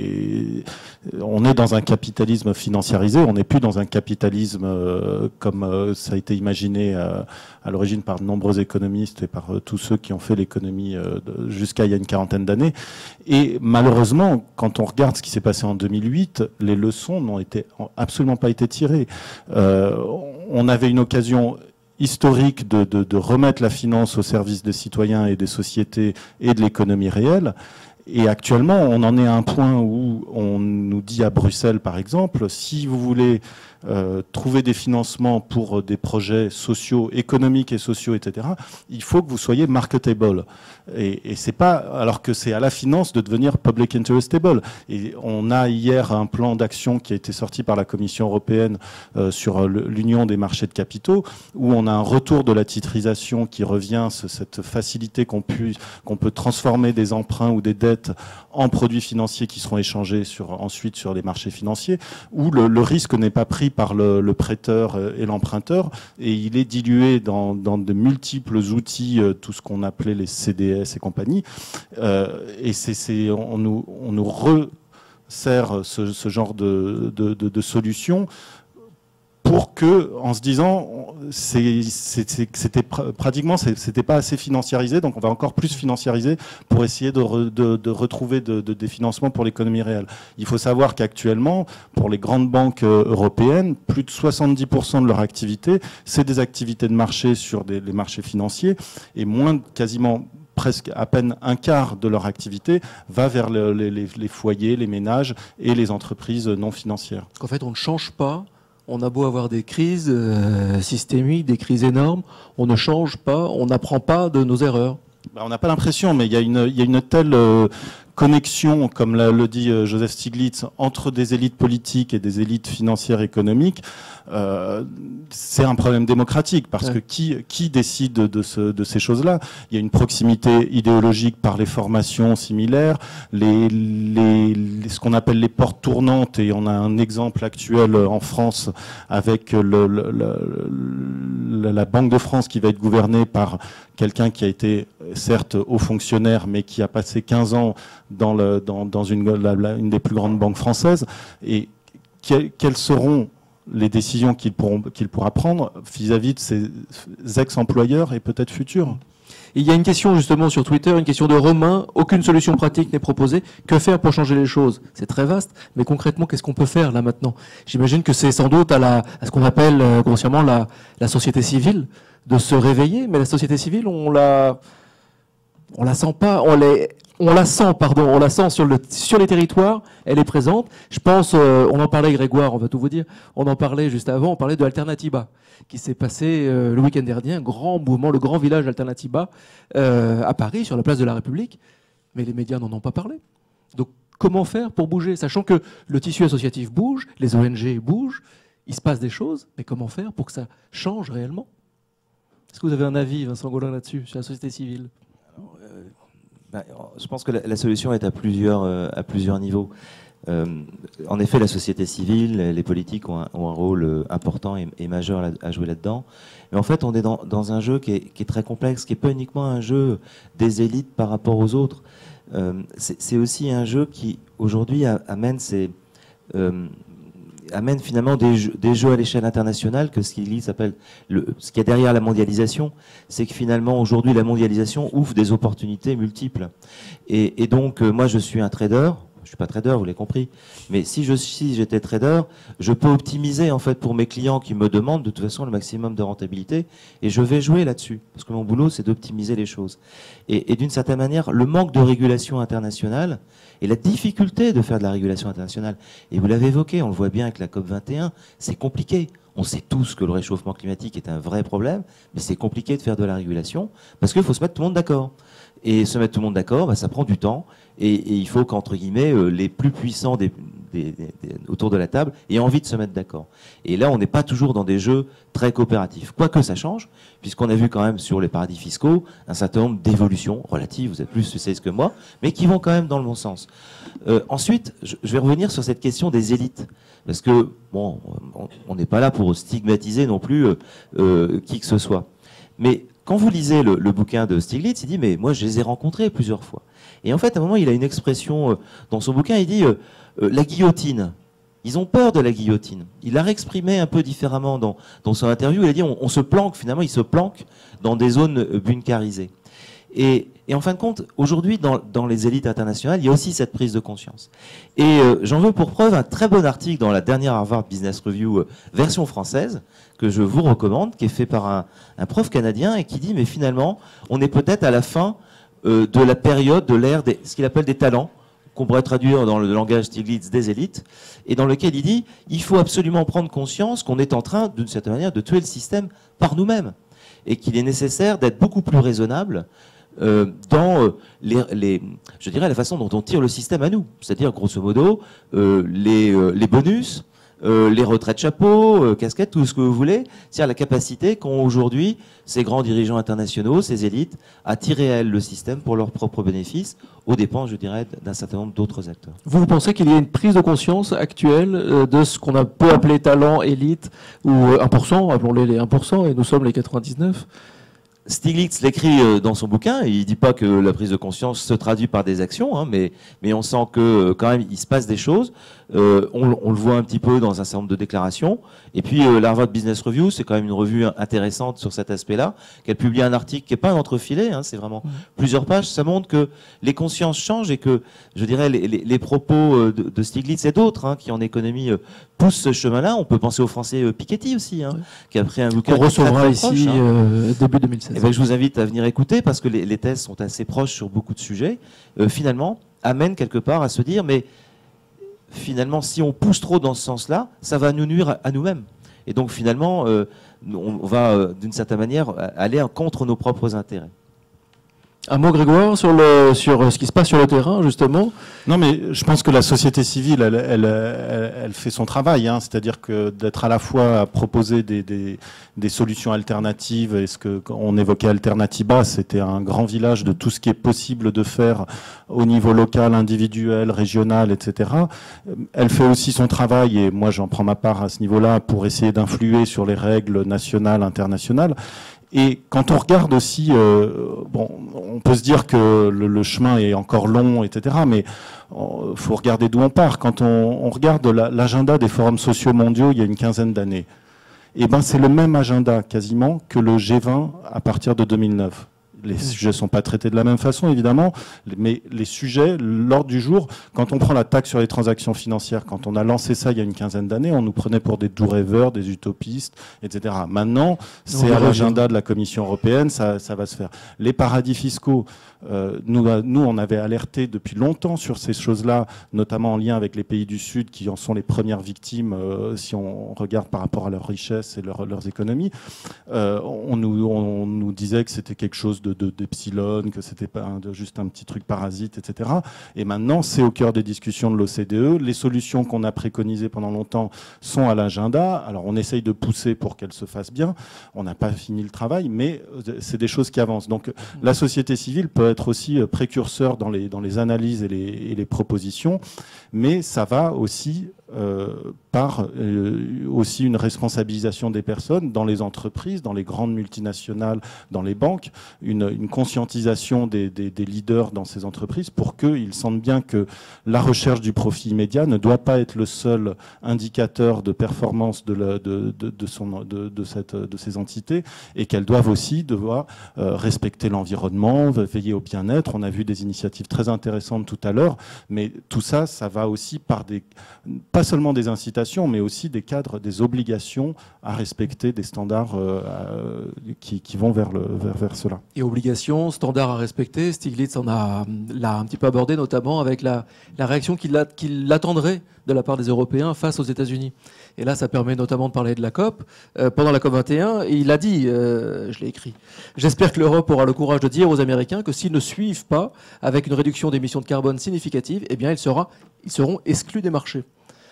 et on est dans un capitalisme financiarisé, on n'est plus dans un capitalisme euh, comme euh, ça a été imaginé euh, à l'origine par de nombreux économistes et par euh, tous ceux qui ont fait l'économie euh, jusqu'à il y a une quarantaine d'années. Et malheureusement, quand on regarde ce qui s'est passé en deux mille huit, les leçons n'ont été, absolument pas été tirées. Euh, on avait une occasion historique de, de, de remettre la finance au service des citoyens et des sociétés et de l'économie réelle. Et actuellement, on en est à un point où on nous dit à Bruxelles, par exemple, si vous voulez euh, trouver des financements pour des projets sociaux, économiques et sociaux, et cetera, il faut que vous soyez marketable. Et, et c'est pas, alors que c'est à la finance de devenir public interestable. Et on a hier un plan d'action qui a été sorti par la Commission européenne euh, sur l'union des marchés de capitaux, où on a un retour de la titrisation qui revient, cette facilité qu'on pu, qu'on peut transformer des emprunts ou des dettes en produits financiers qui seront échangés sur, ensuite sur les marchés financiers, où le, le risque n'est pas pris par le, le prêteur et l'emprunteur, et il est dilué dans, dans de multiples outils, euh, tout ce qu'on appelait les C D S et compagnie. Euh, et c'est, c'est, on nous, on nous resserre ce, ce genre de, de, de, de solutions pour que, en se disant, c'est, c'est, c'était pratiquement, c'était pas assez financiarisé, donc on va encore plus financiariser pour essayer de, re, de, de retrouver de, de, des financements pour l'économie réelle. Il faut savoir qu'actuellement, pour les grandes banques européennes, plus de soixante-dix pour cent de leur activité, c'est des activités de marché sur des, les marchés financiers, et moins de quasiment presque à peine un quart de leur activité va vers le, les, les foyers, les ménages et les entreprises non financières. En fait, on ne change pas. On a beau avoir des crises euh, systémiques, des crises énormes, on ne change pas, on n'apprend pas de nos erreurs. Ben, on n'a pas l'impression, mais il y a une, il y a une telle euh, connexion, comme l'a, le dit euh, Joseph Stiglitz, entre des élites politiques et des élites financières économiques. Euh, c'est un problème démocratique parce ouais. que qui, qui décide de, ce, de ces choses-là? Il y a une proximité idéologique par les formations similaires, les, les, les, ce qu'on appelle les portes tournantes, et on a un exemple actuel en France avec le, le, le, la Banque de France qui va être gouvernée par quelqu'un qui a été certes haut fonctionnaire mais qui a passé quinze ans dans, le, dans, dans une, la, la, une des plus grandes banques françaises. Et quelles, quelles seront les décisions qu'il, pourront, qu'il pourra prendre vis-à-vis de ses ex-employeurs et peut-être futurs. Il y a une question justement sur Twitter, une question de Romain. Aucune solution pratique n'est proposée. Que faire pour changer les choses? C'est très vaste, mais concrètement, qu'est-ce qu'on peut faire là maintenant? J'imagine que c'est sans doute à, la, à ce qu'on appelle euh, grossièrement la, la société civile de se réveiller, mais la société civile, on l'a On la sent pas, on les... On la sent, pardon, on la sent sur, le, sur les territoires, elle est présente. Je pense, euh, on en parlait, Grégoire, on va tout vous dire, on en parlait juste avant, on parlait de Alternatiba, qui s'est passé euh, le week-end dernier, un grand mouvement, le grand village Alternatiba, euh, à Paris, sur la place de la République, mais les médias n'en ont pas parlé. Donc comment faire pour bouger, sachant que le tissu associatif bouge, les O N G bougent, il se passe des choses, mais comment faire pour que ça change réellement? Est-ce que vous avez un avis, Vincent Gaulin, là-dessus, sur la société civile? Alors, euh... Ben, je pense que la, la solution est à plusieurs, euh, à plusieurs niveaux. Euh, en effet, la société civile, les politiques ont un, ont un rôle euh, important et, et majeur là, à jouer là-dedans. Mais en fait, on est dans, dans un jeu qui est, qui est très complexe, qui n'est pas uniquement un jeu des élites par rapport aux autres. Euh, c'est aussi un jeu qui, aujourd'hui, amène, ces, euh, amène finalement des jeux, des jeux à l'échelle internationale, que ce qui s'appelle le, ce qu'il y a derrière la mondialisation, c'est que finalement aujourd'hui la mondialisation ouvre des opportunités multiples. Et, et donc euh, moi je suis un trader, je suis pas trader, vous l'avez compris, mais si je si j'étais trader, je peux optimiser en fait pour mes clients qui me demandent de toute façon le maximum de rentabilité, et je vais jouer là-dessus parce que mon boulot c'est d'optimiser les choses. Et, et d'une certaine manière, le manque de régulation internationale et la difficulté de faire de la régulation internationale, et vous l'avez évoqué, on le voit bien avec la COP vingt et un, c'est compliqué. On sait tous que le réchauffement climatique est un vrai problème, mais c'est compliqué de faire de la régulation parce qu'il faut se mettre tout le monde d'accord. Et se mettre tout le monde d'accord, bah, ça prend du temps, et, et il faut qu'entre guillemets, euh, les plus puissants des, des, des, des, autour de la table aient envie de se mettre d'accord. Et là, on n'est pas toujours dans des jeux très coopératifs. Quoique ça change, puisqu'on a vu quand même sur les paradis fiscaux un certain nombre d'évolutions relatives, vous êtes plus spécialiste que moi, mais qui vont quand même dans le bon sens. Euh, ensuite, je, je vais revenir sur cette question des élites. Parce que, bon, on n'est pas là pour stigmatiser non plus euh, euh, qui que ce soit. Mais quand vous lisez le, le bouquin de Stiglitz, il dit, mais moi je les ai rencontrés plusieurs fois. Et en fait, à un moment, il a une expression euh, dans son bouquin, il dit, euh, euh, la guillotine. Ils ont peur de la guillotine. Il l'a exprimé un peu différemment dans, dans son interview. Il a dit, on, on se planque, finalement, il se planque dans des zones bunkarisées. Et, et en fin de compte, aujourd'hui, dans, dans les élites internationales, il y a aussi cette prise de conscience. Et euh, j'en veux pour preuve un très bon article dans la dernière Harvard Business Review euh, version française, que je vous recommande, qui est fait par un, un prof canadien et qui dit, mais finalement, on est peut-être à la fin euh, de la période de l'ère des ce qu'il appelle des talents, qu'on pourrait traduire dans le langage Stiglitz des élites, et dans lequel il dit, il faut absolument prendre conscience qu'on est en train, d'une certaine manière, de tuer le système par nous-mêmes, et qu'il est nécessaire d'être beaucoup plus raisonnable Euh, dans euh, les, les, je dirais la façon dont on tire le système à nous, c'est-à-dire grosso modo euh, les, euh, les bonus, euh, les retraites chapeaux, euh, casquettes, tout ce que vous voulez, c'est-à-dire la capacité qu'ont aujourd'hui ces grands dirigeants internationaux, ces élites, à tirer à elles le système pour leurs propres bénéfices, aux dépens, je dirais, d'un certain nombre d'autres acteurs. Vous, vous pensez qu'il y a une prise de conscience actuelle euh, de ce qu'on a peut appeler talent, élite, ou euh, un pour cent, appelons-les les un pour cent, et nous sommes les quatre-vingt-dix-neuf? Stiglitz l'écrit dans son bouquin, il dit pas que la prise de conscience se traduit par des actions, hein, mais, mais on sent que quand même il se passe des choses. Euh, on, on le voit un petit peu dans un certain nombre de déclarations. Et puis euh, la Harvard Business Review, c'est quand même une revue intéressante sur cet aspect-là, qu'elle publie un article qui n'est pas un entrefilé, hein, c'est vraiment mmh. plusieurs pages. Ça montre que les consciences changent et que, je dirais, les, les, les propos de, de Stiglitz et d'autres hein, qui en économie euh, poussent ce chemin-là. On peut penser au français euh, Piketty aussi, hein, ouais. qui a pris un bouquin. On recevra ici proche, hein. euh, début deux mille seize. Et ben, je vous invite à venir écouter parce que les, les thèses sont assez proches sur beaucoup de sujets. Euh, finalement, amène quelque part à se dire, mais finalement, si on pousse trop dans ce sens-là, ça va nous nuire à, à nous-mêmes. Et donc, finalement, euh, on va, euh, d'une certaine manière, aller contre nos propres intérêts. Un mot, Grégoire, sur, le, sur ce qui se passe sur le terrain, justement. Non, mais je pense que la société civile, elle, elle, elle, elle fait son travail. Hein, c'est-à-dire que d'être à la fois à proposer des, des, des solutions alternatives, et ce qu'on évoquait Alternatiba, c'était un grand village de tout ce qui est possible de faire au niveau local, individuel, régional, et cetera. Elle fait aussi son travail, et moi j'en prends ma part à ce niveau-là, pour essayer d'influer sur les règles nationales, internationales. Et quand on regarde aussi, euh, bon, on peut se dire que le, le chemin est encore long, et cetera. Mais il faut regarder d'où on part. Quand on, on regarde l'agenda des forums sociaux mondiaux il y a une quinzaine d'années, eh ben c'est le même agenda quasiment que le G vingt à partir de deux mille neuf. les sujets ne sont pas traités de la même façon, évidemment, mais les sujets, l'ordre du jour, quand on prend la taxe sur les transactions financières, quand on a lancé ça il y a une quinzaine d'années, on nous prenait pour des doux rêveurs, des utopistes, et cetera. Maintenant, c'est à l'agenda de la Commission européenne, ça, ça va se faire. Les paradis fiscaux, euh, nous, nous, on avait alerté depuis longtemps sur ces choses-là, notamment en lien avec les pays du Sud qui en sont les premières victimes, euh, si on regarde par rapport à leur richesse et leur, leurs économies. Euh, on, nous, on nous disait que c'était quelque chose de, de, d'epsilon, que c'était pas un, de, juste un petit truc parasite, et cetera. Et maintenant, c'est au cœur des discussions de l'O C D E. Les solutions qu'on a préconisées pendant longtemps sont à l'agenda. Alors, on essaye de pousser pour qu'elles se fassent bien. On n'a pas fini le travail, mais c'est des choses qui avancent. Donc, la société civile peut être aussi précurseur dans les, dans les analyses et les, et les propositions, mais ça va aussi euh, par euh, aussi une responsabilisation des personnes dans les entreprises, dans les grandes multinationales, dans les banques, une, une conscientisation des, des, des leaders dans ces entreprises pour qu'ils sentent bien que la recherche du profit immédiat ne doit pas être le seul indicateur de performance de, la, de, de, de, son, de, de, cette, de ces entités, et qu'elles doivent aussi devoir euh, respecter l'environnement, veiller au bien-être. On a vu des initiatives très intéressantes tout à l'heure, mais tout ça, ça va aussi par des, pas seulement des incitations, mais aussi des cadres, des obligations à respecter, des standards euh, euh, qui, qui vont vers, le, vers, vers cela. Et obligations, standards à respecter, Stiglitz en a, l'a un petit peu abordé, notamment avec la, la réaction qu'il, a, qu'il attendrait de la part des Européens face aux États-Unis. Et là, ça permet notamment de parler de la COP. Euh, pendant la COP vingt et un, il a dit, euh, je l'ai écrit, « J'espère que l'Europe aura le courage de dire aux Américains que s'ils ne suivent pas avec une réduction d'émissions de carbone significative, eh bien, ils, sera, ils seront exclus des marchés. »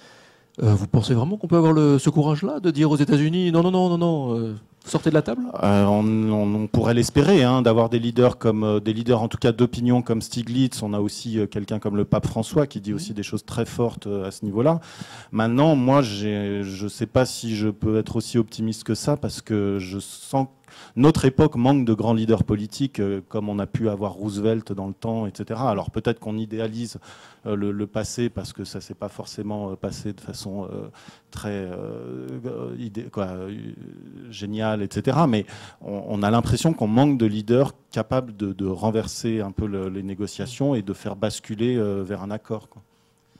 Euh, vous pensez vraiment qu'on peut avoir le, ce courage-là de dire aux États-Unis non, non, non, non, non, euh, sortez de la table? euh, on, on, on pourrait l'espérer, hein, d'avoir des leaders comme euh, des leaders en tout cas d'opinion comme Stiglitz. On a aussi euh, quelqu'un comme le pape François qui dit aussi des choses très fortes euh, à ce niveau-là. Maintenant, moi, j'ai, je ne sais pas si je peux être aussi optimiste que ça parce que je sens notre époque manque de grands leaders politiques euh, comme on a pu avoir Roosevelt dans le temps, et cetera. Alors peut-être qu'on idéalise euh, le, le passé parce que ça ne s'est pas forcément euh, passé de façon euh, très euh, idée, quoi, euh, géniale, et cetera. Mais on, on a l'impression qu'on manque de leaders capables de, de renverser un peu le, les négociations et de faire basculer euh, vers un accord, quoi.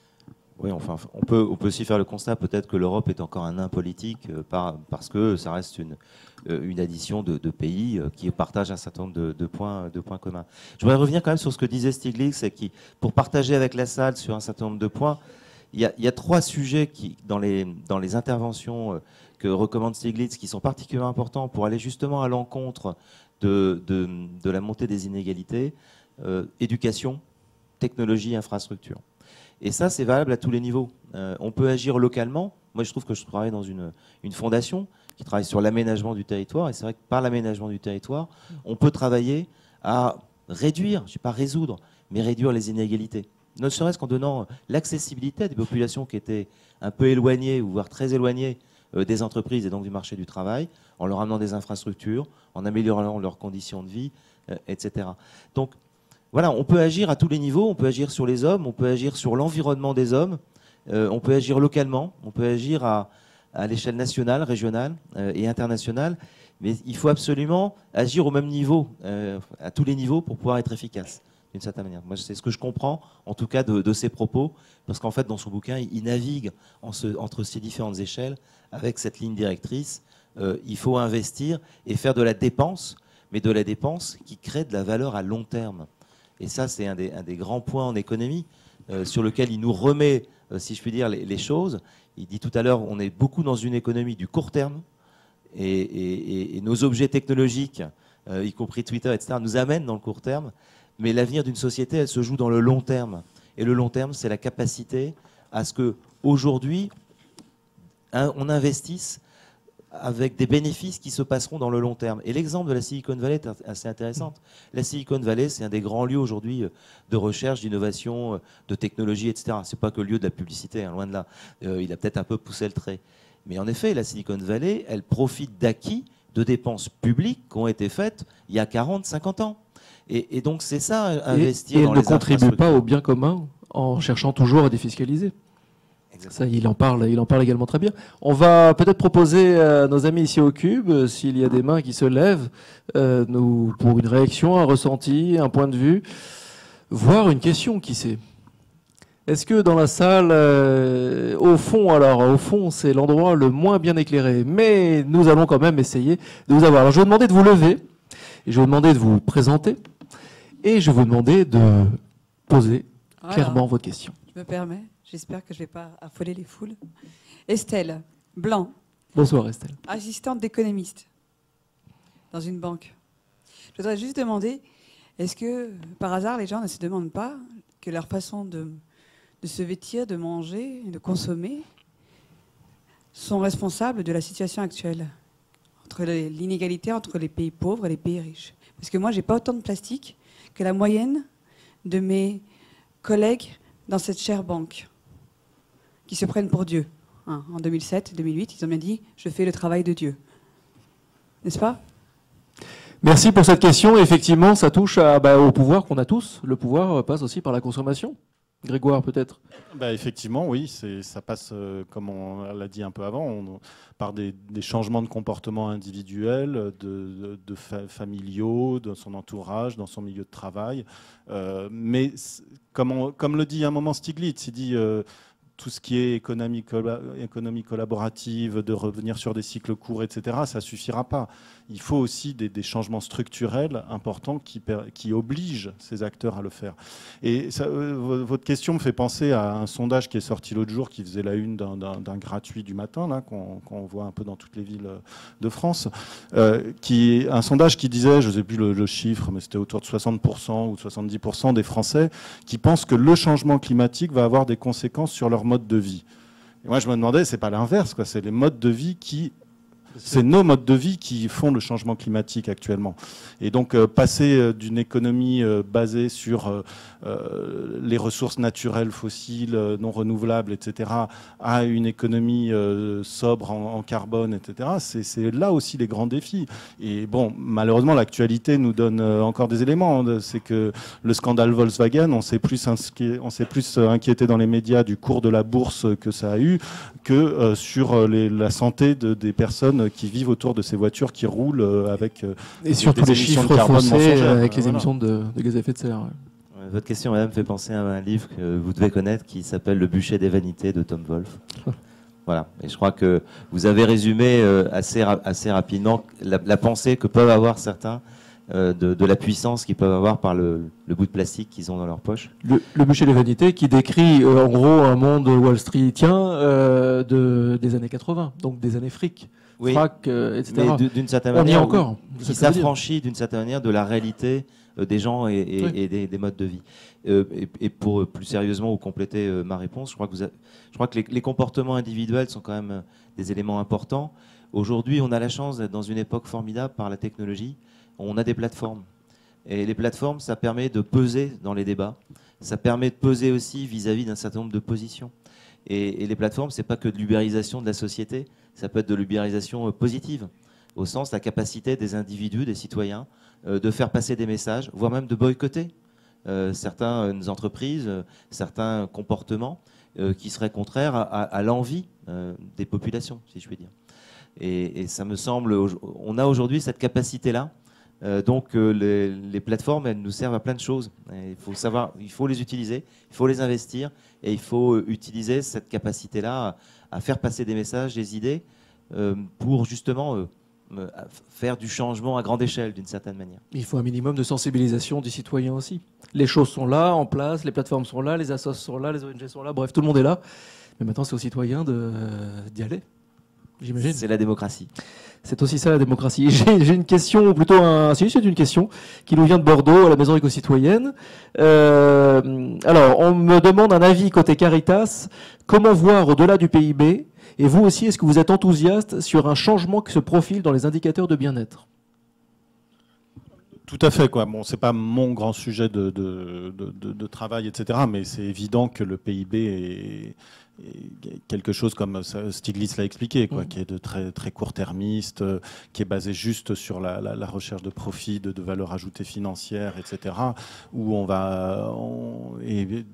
Oui, enfin, on peut, on peut aussi faire le constat peut-être que l'Europe est encore un nain politique euh, par, parce que ça reste une, euh, une addition de, de pays euh, qui partagent un certain nombre de, de, points, de points communs. Je voudrais revenir quand même sur ce que disait Stiglitz, et qui, pour partager avec la salle sur un certain nombre de points, il y a, il y a trois sujets qui, dans, les, dans les interventions euh, que recommande Stiglitz qui sont particulièrement importants pour aller justement à l'encontre de, de, de la montée des inégalités, euh, éducation, technologie, infrastructure. Et ça, c'est valable à tous les niveaux. Euh, on peut agir localement. Moi, je trouve que je travaille dans une, une fondation qui travaille sur l'aménagement du territoire. Et c'est vrai que par l'aménagement du territoire, on peut travailler à réduire, je ne sais pas résoudre, mais réduire les inégalités. Ne serait-ce qu'en donnant l'accessibilité à des populations qui étaient un peu éloignées, ou voire très éloignées euh, des entreprises et donc du marché du travail, en leur amenant des infrastructures, en améliorant leurs conditions de vie, euh, et cetera. Donc, voilà, on peut agir à tous les niveaux, on peut agir sur les hommes, on peut agir sur l'environnement des hommes, euh, on peut agir localement, on peut agir à, à l'échelle nationale, régionale euh, et internationale, mais il faut absolument agir au même niveau, euh, à tous les niveaux pour pouvoir être efficace, d'une certaine manière. Moi, c'est ce que je comprends, en tout cas, de, de ses propos, parce qu'en fait, dans son bouquin, il, il navigue en ce, entre ces différentes échelles avec cette ligne directrice. Euh, il faut investir et faire de la dépense, mais de la dépense qui crée de la valeur à long terme. Et ça, c'est un des, un des grands points en économie euh, sur lequel il nous remet, euh, si je puis dire, les, les choses. Il dit tout à l'heure, on est beaucoup dans une économie du court terme et, et, et nos objets technologiques, euh, y compris Twitter, et cetera, nous amènent dans le court terme. Mais l'avenir d'une société, elle se joue dans le long terme. Et le long terme, c'est la capacité à ce qu'aujourd'hui, on investisse avec des bénéfices qui se passeront dans le long terme. Et l'exemple de la Silicon Valley est assez intéressant. La Silicon Valley, c'est un des grands lieux aujourd'hui de recherche, d'innovation, de technologie, et cetera. C'est pas que le lieu de la publicité, hein, loin de là. Euh, il a peut-être un peu poussé le trait. Mais en effet, la Silicon Valley, elle profite d'acquis de dépenses publiques qui ont été faites il y a quarante, cinquante ans. Et, et donc, c'est ça, investir et, et dans les les infrastructures. Et elle ne contribue pas au bien commun en cherchant toujours à défiscaliser. Ça, il en parle, il en parle également très bien. On va peut-être proposer à nos amis ici au Cube, euh, s'il y a des mains qui se lèvent, euh, nous, pour une réaction, un ressenti, un point de vue, voire une question, qui sait. Est-ce que dans la salle, euh, au fond, alors au fond, c'est l'endroit le moins bien éclairé, mais nous allons quand même essayer de vous avoir. Alors, je vais vous demander de vous lever, et je vais vous demander de vous présenter, et je vais vous demander de poser voilà. clairement votre question. Je me permets. J'espère que je ne vais pas affoler les foules. Estelle Blanc. Bonsoir Estelle. Assistante d'économiste dans une banque. Je voudrais juste demander, est-ce que par hasard les gens ne se demandent pas que leur façon de, de se vêtir, de manger, de consommer sont responsables de la situation actuelle, entre l'inégalité entre les pays pauvres et les pays riches? Parce que moi, je n'ai pas autant de plastique que la moyenne de mes collègues dans cette chère banque, qui se prennent pour Dieu. Hein, en deux mille sept, deux mille huit, ils ont bien dit « je fais le travail de Dieu ». N'est-ce pas? Merci pour cette question. Effectivement, ça touche à, bah, au pouvoir qu'on a tous. Le pouvoir passe aussi par la consommation. Grégoire, peut-être? Bah, effectivement, oui. Ça passe, euh, comme on l'a dit un peu avant, on, par des, des changements de comportement individuels, de, de, de fa familiaux, dans son entourage, dans son milieu de travail. Euh, mais comme, on, comme le dit à un moment Stiglitz, il dit... Euh, tout ce qui est économie, économie collaborative, de revenir sur des cycles courts, et cetera, ça ne suffira pas. Il faut aussi des, des changements structurels importants qui, qui obligent ces acteurs à le faire. Et ça, euh, votre question me fait penser à un sondage qui est sorti l'autre jour, qui faisait la une d'un gratuit du matin, là, qu'on qu'on voit un peu dans toutes les villes de France, euh, qui, un sondage qui disait, je ne sais plus le, le chiffre, mais c'était autour de soixante pour cent ou soixante-dix pour cent des Français qui pensent que le changement climatique va avoir des conséquences sur leur mode de vie. Et moi, je me demandais, c'est pas l'inverse, quoi. C'est les modes de vie qui, c'est nos modes de vie qui font le changement climatique actuellement. Et donc, euh, passer euh, d'une économie euh, basée sur euh, euh, les ressources naturelles fossiles, euh, non renouvelables, et cetera, à une économie euh, sobre en, en carbone, et cetera, c'est là aussi les grands défis. Et bon, malheureusement, l'actualité nous donne euh, encore des éléments. C'est que le scandale Volkswagen, on s'est plus, on s'est plus inquiété dans les médias du cours de la bourse que ça a eu que euh, sur les, la santé de, des personnes qui vivent autour de ces voitures qui roulent euh, avec euh, et surtout les chiffres faussés avec les voilà. émissions de, de gaz à effet de serre. Ouais. Votre question, madame, fait penser à un livre que vous devez connaître qui s'appelle Le bûcher des vanités de Tom Wolfe. Voilà. Et je crois que vous avez résumé euh, assez, ra assez rapidement la, la pensée que peuvent avoir certains euh, de, de la puissance qu'ils peuvent avoir par le, le bout de plastique qu'ils ont dans leur poche. Le, le bûcher des vanités qui décrit euh, en gros un monde Wall Streetien euh, de, des années quatre-vingt, donc des années fric. Oui, frac, euh, et cetera. Mais d'une certaine On manière, y est encore. Qui s'affranchit d'une certaine manière de la réalité euh, des gens et, et, oui. et des, des modes de vie. Euh, et, et pour euh, plus sérieusement vous compléter euh, ma réponse, je crois que, vous avez, je crois que les, les comportements individuels sont quand même euh, des éléments importants. Aujourd'hui, on a la chance d'être dans une époque formidable par la technologie. On a des plateformes. Et les plateformes, ça permet de peser dans les débats. Ça permet de peser aussi vis-à-vis d'un certain nombre de positions. Et, et les plateformes, c'est pas que de l'ubérisation de la société, ça peut être de l'ubérisation positive, au sens de la capacité des individus, des citoyens, euh, de faire passer des messages, voire même de boycotter euh, certaines entreprises, euh, certains comportements euh, qui seraient contraires à, à, à l'envie euh, des populations, si je puis dire. Et, et ça me semble, on a aujourd'hui cette capacité-là. Euh, donc euh, les, les plateformes, elles nous servent à plein de choses. Et il faut savoir, il faut les utiliser, il faut les investir, et il faut euh, utiliser cette capacité-là à, à faire passer des messages, des idées, euh, pour justement euh, euh, faire du changement à grande échelle, d'une certaine manière. Il faut un minimum de sensibilisation des citoyens aussi. Les choses sont là, en place, les plateformes sont là, les assos sont là, les O N G sont là, bref, tout le monde est là. Mais maintenant, c'est aux citoyens d'y aller. J'imagine. C'est la démocratie. C'est aussi ça la démocratie. J'ai une question, ou plutôt un... Si, c'est une question qui nous vient de Bordeaux, à la Maison éco-citoyenne. Euh, alors, on me demande un avis côté Caritas. Comment voir au-delà du P I B? Et vous aussi, est-ce que vous êtes enthousiaste sur un changement qui se profile dans les indicateurs de bien-être? Tout à fait, quoi. Bon, c'est pas mon grand sujet de, de, de, de, de travail, et cetera. Mais c'est évident que le P I B est... quelque chose comme Stiglitz l'a expliqué, quoi, mmh. qui est de très, très court-termiste, euh, qui est basé juste sur la, la, la recherche de profit, de, de valeur ajoutée financière, et cetera, où on va... On, et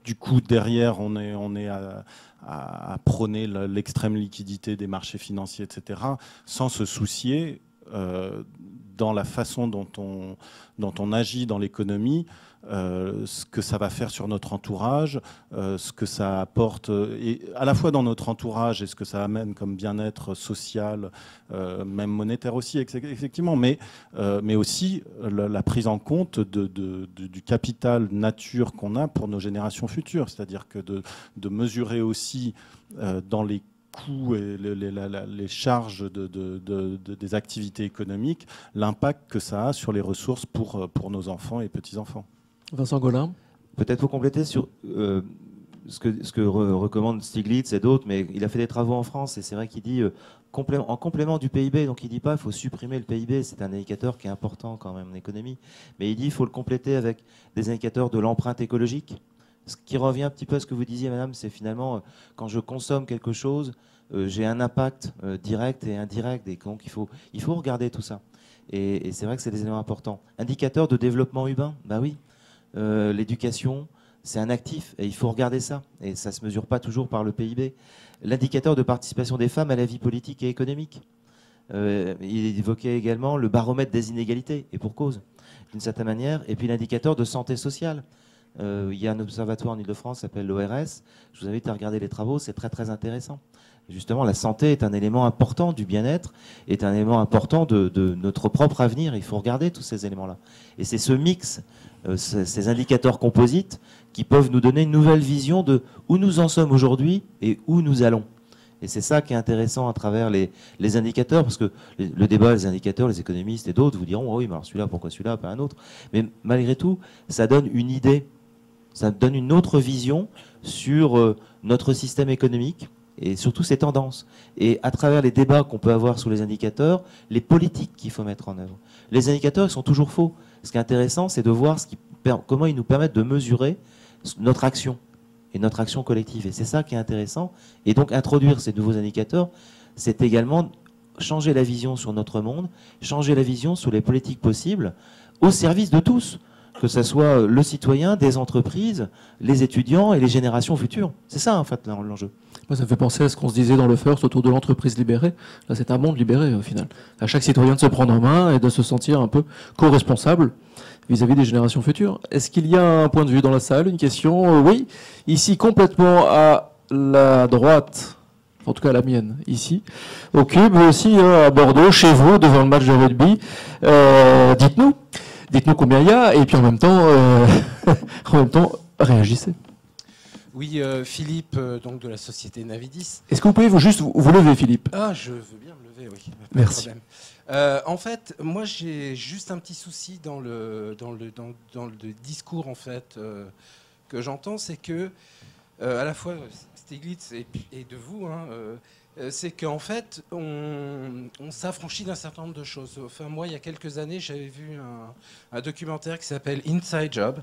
du coup, derrière, on est, on est à, à, à prôner l'extrême liquidité des marchés financiers, et cetera, sans se soucier euh, dans la façon dont on, dont on agit dans l'économie, euh, ce que ça va faire sur notre entourage, euh, ce que ça apporte, et à la fois dans notre entourage et ce que ça amène comme bien-être social, euh, même monétaire aussi, effectivement, mais, euh, mais aussi la, la prise en compte de, de, de, du capital nature qu'on a pour nos générations futures, c'est-à-dire que de, de mesurer aussi euh, dans les coûts et les, les, les charges de, de, de, de, des activités économiques, l'impact que ça a sur les ressources pour, pour nos enfants et petits-enfants. Vincent Gollin. Peut-être pour compléter sur euh, ce que, ce que re recommande Stiglitz et d'autres, mais il a fait des travaux en France et c'est vrai qu'il dit euh, complé en complément du P I B, donc il ne dit pas qu'il faut supprimer le P I B, c'est un indicateur qui est important quand même en économie, mais il dit qu'il faut le compléter avec des indicateurs de l'empreinte écologique. Ce qui revient un petit peu à ce que vous disiez, madame, c'est finalement, euh, quand je consomme quelque chose, euh, j'ai un impact euh, direct et indirect, et donc il faut, il faut regarder tout ça. Et, et c'est vrai que c'est des éléments importants. Indicateur de développement urbain, bah oui. Euh, l'éducation, c'est un actif et il faut regarder ça. Et ça ne se mesure pas toujours par le P I B. L'indicateur de participation des femmes à la vie politique et économique. Euh, il évoquait également le baromètre des inégalités, et pour cause, d'une certaine manière. Et puis l'indicateur de santé sociale. Euh, il y a un observatoire en Ile-de-France qui s'appelle l'O R S. Je vous invite à regarder les travaux, c'est très très intéressant. Justement, la santé est un élément important du bien-être, est un élément important de, de notre propre avenir. Il faut regarder tous ces éléments-là. Et c'est ce mix, euh, ces indicateurs composites, qui peuvent nous donner une nouvelle vision de où nous en sommes aujourd'hui et où nous allons. Et c'est ça qui est intéressant à travers les, les indicateurs, parce que les, le débat, les indicateurs, les économistes et d'autres vous diront oh oui, mais alors celui-là, pourquoi celui-là, pas un autre. Mais malgré tout, ça donne une idée, ça donne une autre vision sur euh, notre système économique, et surtout ses tendances. Et à travers les débats qu'on peut avoir sur les indicateurs, les politiques qu'il faut mettre en œuvre. Les indicateurs, ils sont toujours faux. Ce qui est intéressant, c'est de voir ce qui, comment ils nous permettent de mesurer notre action et notre action collective. Et c'est ça qui est intéressant. Et donc, introduire ces nouveaux indicateurs, c'est également changer la vision sur notre monde, changer la vision sur les politiques possibles au service de tous, que ce soit le citoyen, des entreprises, les étudiants et les générations futures. C'est ça, en fait, l'enjeu. Ça me fait penser à ce qu'on se disait dans le First autour de l'entreprise libérée. Là, c'est un monde libéré, au final. À chaque citoyen de se prendre en main et de se sentir un peu co-responsable vis-à-vis des générations futures. Est-ce qu'il y a un point de vue dans la salle, une question? Oui, ici, complètement à la droite, en tout cas la mienne, ici, au Cube, aussi à Bordeaux, chez vous, devant le match de rugby. Euh, dites-nous, dites-nous combien il y a, et puis en même temps, euh, en même temps, réagissez. Oui, euh, Philippe, euh, donc de la société Navidis. Est-ce que vous pouvez vous juste vous, vous lever, Philippe? Ah, je veux bien me lever, oui. Pas Merci. de problème. Euh, en fait, moi, j'ai juste un petit souci dans le, dans le, dans, dans le discours en fait, euh, que j'entends, c'est que, euh, à la fois Stiglitz et, et de vous, hein, euh, c'est qu'en fait, on, on s'affranchit d'un certain nombre de choses. Enfin, moi, il y a quelques années, j'avais vu un, un documentaire qui s'appelle Inside Job.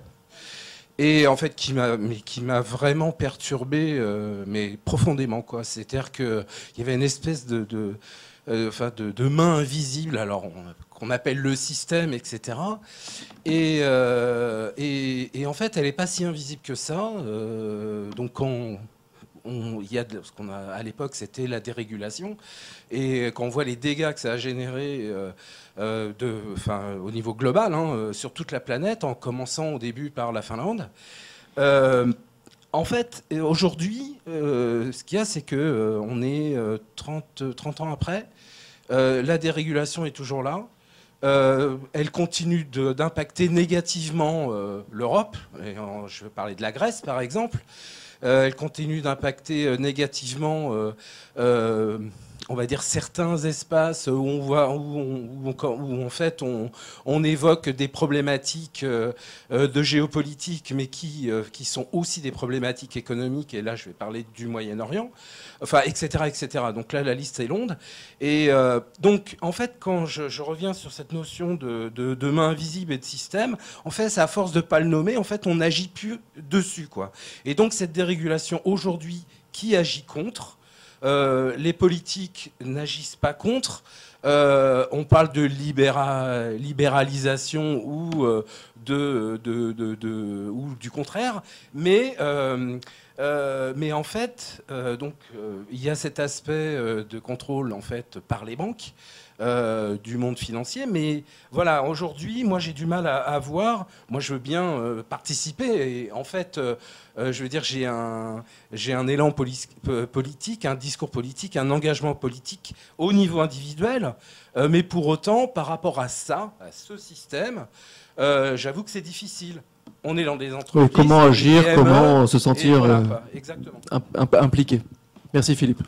Et en fait, qui m'a, mais qui m'a vraiment perturbé, euh, mais profondément, quoi. C'est-à-dire qu'il y avait une espèce de, de, euh, enfin, de, de main invisible, alors on, qu'on appelle le système, et cetera. Et, euh, et, et en fait, elle n'est pas si invisible que ça. Euh, donc, quand on, il y a de, ce qu'on a à l'époque, c'était la dérégulation. Et quand on voit les dégâts que ça a généré euh, euh, de, enfin, au niveau global, hein, sur toute la planète, en commençant au début par la Finlande, euh, en fait, aujourd'hui, euh, ce qu'il y a, c'est qu'on euh, est euh, trente, trente ans après. Euh, la dérégulation est toujours là. Euh, elle continue de, d'impacter négativement euh, l'Europe. Et, euh, je veux parler de la Grèce, par exemple. Euh, elle continue d'impacter euh, négativement, euh, euh, on va dire, certains espaces où on voit, où, on, où, on, où en fait on, on évoque des problématiques euh, de géopolitique, mais qui, euh, qui sont aussi des problématiques économiques. Et là, je vais parler du Moyen-Orient, enfin, et cetera, et cetera. Donc là, la liste est longue. Et euh, donc, en fait, quand je, je reviens sur cette notion de, de, de main invisible et de système, en fait, c'est à force de ne pas le nommer, en fait, on n'agit plus dessus, quoi. Et donc, cette dérégulation aujourd'hui qui agit contre, euh, les politiques n'agissent pas contre. Euh, on parle de libéra libéralisation ou, euh, de, de, de, de, ou du contraire, mais, euh, euh, mais en fait, euh, donc, euh, il y a cet aspect euh, de contrôle en fait, par les banques. Euh, du monde financier, mais voilà, aujourd'hui, moi j'ai du mal à, à voir, moi je veux bien euh, participer, et en fait, euh, euh, je veux dire, j'ai un, j'ai un élan poli politique, un discours politique, un engagement politique au niveau individuel, euh, mais pour autant, par rapport à ça, à ce système, euh, j'avoue que c'est difficile. On est dans des entreprises... Oui, comment agir, P M E, comment se sentir voilà, euh, impliqué. Merci Philippe.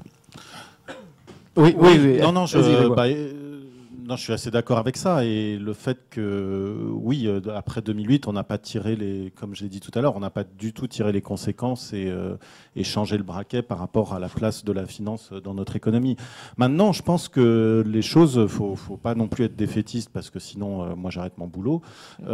Oui, oui, oui. Non, non, je, bah, non, je suis assez d'accord avec ça. Et le fait que, oui, après deux mille huit, on n'a pas tiré les, comme je l'ai dit tout à l'heure, on n'a pas du tout tiré les conséquences et, euh, et changé le braquet par rapport à la place de la finance dans notre économie. Maintenant, je pense que les choses, faut, faut pas non plus être défaitiste parce que sinon, euh, moi, j'arrête mon boulot.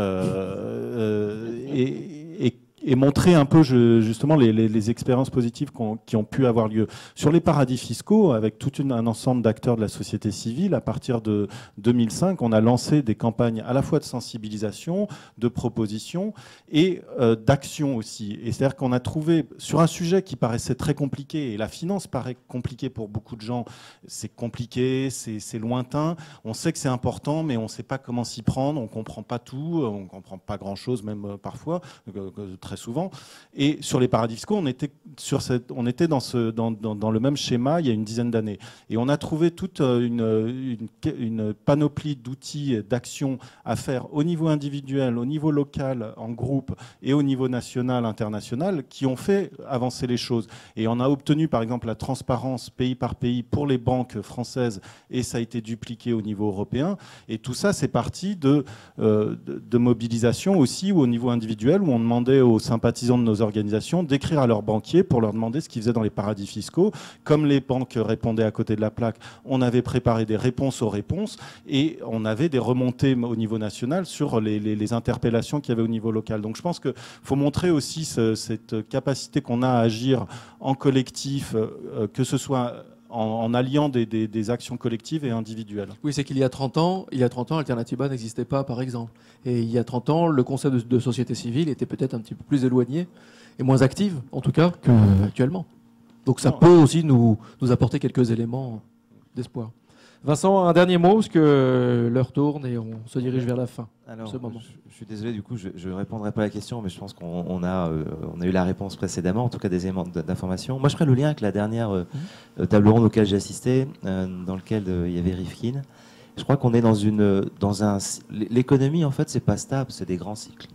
Euh, euh, et, et et montrer un peu justement les, les, les expériences positives qu'on, qui ont pu avoir lieu. Sur les paradis fiscaux, avec tout une, un ensemble d'acteurs de la société civile, à partir de deux mille cinq, on a lancé des campagnes à la fois de sensibilisation, de propositions et euh, d'action aussi. Et c'est-à-dire qu'on a trouvé, sur un sujet qui paraissait très compliqué, et la finance paraît compliquée pour beaucoup de gens, c'est compliqué, c'est, c'est lointain, on sait que c'est important, mais on ne sait pas comment s'y prendre, on ne comprend pas tout, on ne comprend pas grand-chose même euh, parfois, euh, très souvent. Et sur les paradis fiscaux, on était, sur cette, on était dans, ce, dans, dans, dans le même schéma il y a une dizaine d'années. Et on a trouvé toute une, une, une panoplie d'outils, d'actions à faire au niveau individuel, au niveau local, en groupe, et au niveau national, international, qui ont fait avancer les choses. Et on a obtenu, par exemple, la transparence pays par pays pour les banques françaises, et ça a été dupliqué au niveau européen. Et tout ça, c'est parti de, euh, de, de mobilisation aussi au niveau individuel, où on demandait aux sympathisants de nos organisations d'écrire à leurs banquiers pour leur demander ce qu'ils faisaient dans les paradis fiscaux. Comme les banques répondaient à côté de la plaque, on avait préparé des réponses aux réponses et on avait des remontées au niveau national sur les, les, les interpellations qu'il y avait au niveau local. Donc je pense qu'il faut montrer aussi ce, cette capacité qu'on a à agir en collectif, euh, que ce soit en, en alliant des, des, des actions collectives et individuelles. Oui, c'est qu'il y a trente ans, il y a trente ans, Alternativa n'existait pas, par exemple. Et il y a trente ans, le concept de, de société civile était peut-être un petit peu plus éloigné et moins active, en tout cas, qu'actuellement. Donc ça peut aussi nous, nous apporter quelques éléments d'espoir. Vincent, un dernier mot, parce que l'heure tourne et on se dirige vers la fin. Alors, ce moment. Je, je suis désolé, du coup, je ne répondrai pas à la question, mais je pense qu'on on a, euh, on a eu la réponse précédemment, en tout cas des éléments d'information. Moi, je ferai le lien avec la dernière euh, mmh. table ronde auquel j'ai assisté, euh, dans laquelle euh, il y avait Rifkin. Je crois qu'on est dans une, dans un, l'économie, en fait, c'est pas stable, c'est des grands cycles.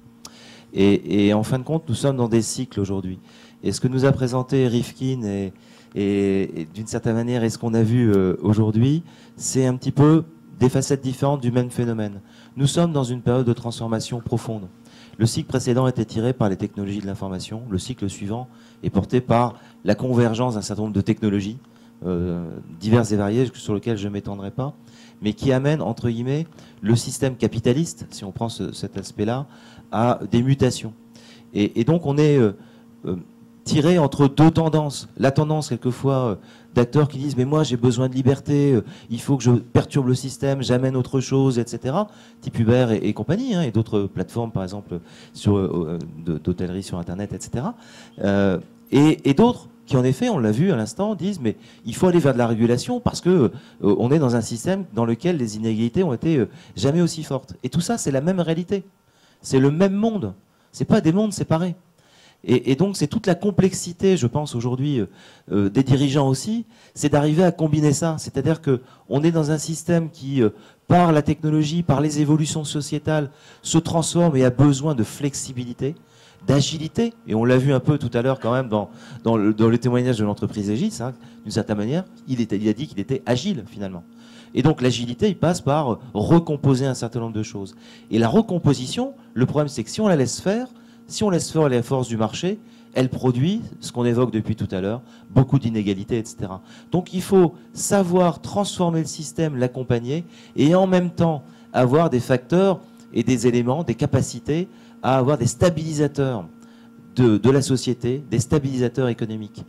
Et, et en fin de compte, nous sommes dans des cycles aujourd'hui. Et ce que nous a présenté Rifkin et Et, et d'une certaine manière, et ce qu'on a vu euh, aujourd'hui, c'est un petit peu des facettes différentes du même phénomène. Nous sommes dans une période de transformation profonde. Le cycle précédent était tiré par les technologies de l'information. Le cycle suivant est porté par la convergence d'un certain nombre de technologies euh, diverses et variées, sur lesquelles je ne m'étendrai pas, mais qui amènent, entre guillemets, le système capitaliste, si on prend ce, cet aspect-là, à des mutations. Et, et donc on est... Euh, euh, tiré entre deux tendances. La tendance, quelquefois, euh, d'acteurs qui disent « mais moi, j'ai besoin de liberté, euh, il faut que je perturbe le système, j'amène autre chose, et cetera » Type Uber et, et compagnie, hein, et d'autres plateformes, par exemple, sur, euh, d'hôtellerie sur Internet, et cetera. Euh, et et d'autres qui, en effet, on l'a vu à l'instant, disent « mais il faut aller vers de la régulation parce que euh, on est dans un système dans lequel les inégalités ont été euh, jamais aussi fortes. » Et tout ça, c'est la même réalité. C'est le même monde. C'est pas des mondes séparés. Et, et donc, c'est toute la complexité, je pense, aujourd'hui, euh, des dirigeants aussi, c'est d'arriver à combiner ça. C'est-à-dire qu'on est dans un système qui, euh, par la technologie, par les évolutions sociétales, se transforme et a besoin de flexibilité, d'agilité. Et on l'a vu un peu tout à l'heure quand même dans, dans, le, dans le témoignage de l'entreprise Aegis, hein, d'une certaine manière, il, était, il a dit qu'il était agile, finalement. Et donc, l'agilité, il passe par recomposer un certain nombre de choses. Et la recomposition, le problème, c'est que si on la laisse faire, si on laisse faire les forces du marché, elle produit, ce qu'on évoque depuis tout à l'heure, beaucoup d'inégalités, et cetera. Donc il faut savoir transformer le système, l'accompagner, et en même temps avoir des facteurs et des éléments, des capacités à avoir des stabilisateurs de, de la société, des stabilisateurs économiques.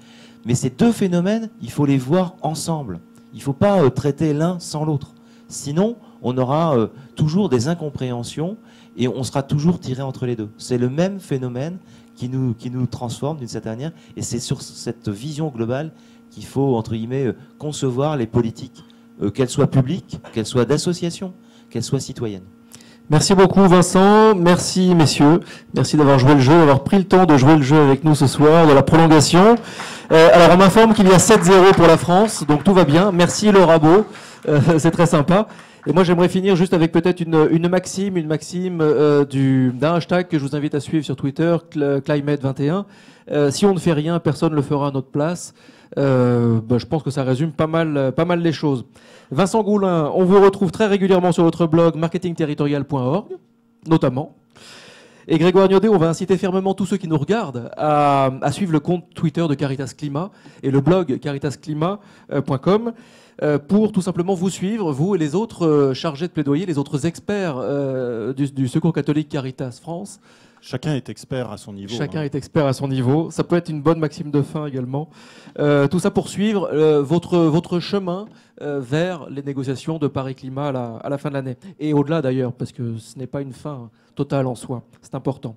Mais ces deux phénomènes, il faut les voir ensemble. Il ne faut pas euh, traiter l'un sans l'autre. Sinon, on aura euh, toujours des incompréhensions et on sera toujours tiré entre les deux. C'est le même phénomène qui nous, qui nous transforme d'une certaine manière. Et c'est sur cette vision globale qu'il faut, entre guillemets, euh, concevoir les politiques, euh, qu'elles soient publiques, qu'elles soient d'association, qu'elles soient citoyennes. Merci beaucoup Vincent, merci messieurs, merci d'avoir joué le jeu, d'avoir pris le temps de jouer le jeu avec nous ce soir, de la prolongation. Euh, alors on m'informe qu'il y a sept zéro pour la France, donc tout va bien. Merci Laura Beau, euh, c'est très sympa. Et moi j'aimerais finir juste avec peut-être une, une maxime, une maxime euh, du, d'un hashtag que je vous invite à suivre sur Twitter, Climate vingt et un. Euh, si on ne fait rien, personne ne le fera à notre place. Euh, bah, je pense que ça résume pas mal, pas mal les choses. Vincent Goulin, on vous retrouve très régulièrement sur votre blog marketing territorial point org, notamment. Et Grégoire Niaudet, on va inciter fermement tous ceux qui nous regardent à, à suivre le compte Twitter de Caritas Climat et le blog caritas climat point com euh, pour tout simplement vous suivre, vous et les autres euh, chargés de plaidoyer, les autres experts euh, du, du Secours catholique Caritas France. Chacun est expert à son niveau. Chacun hein. est expert à son niveau. Ça peut être une bonne maxime de fin également. Euh, tout ça pour suivre euh, votre, votre chemin euh, vers les négociations de Paris Climat à la, à la fin de l'année. Et au-delà d'ailleurs, parce que ce n'est pas une fin totale en soi. C'est important.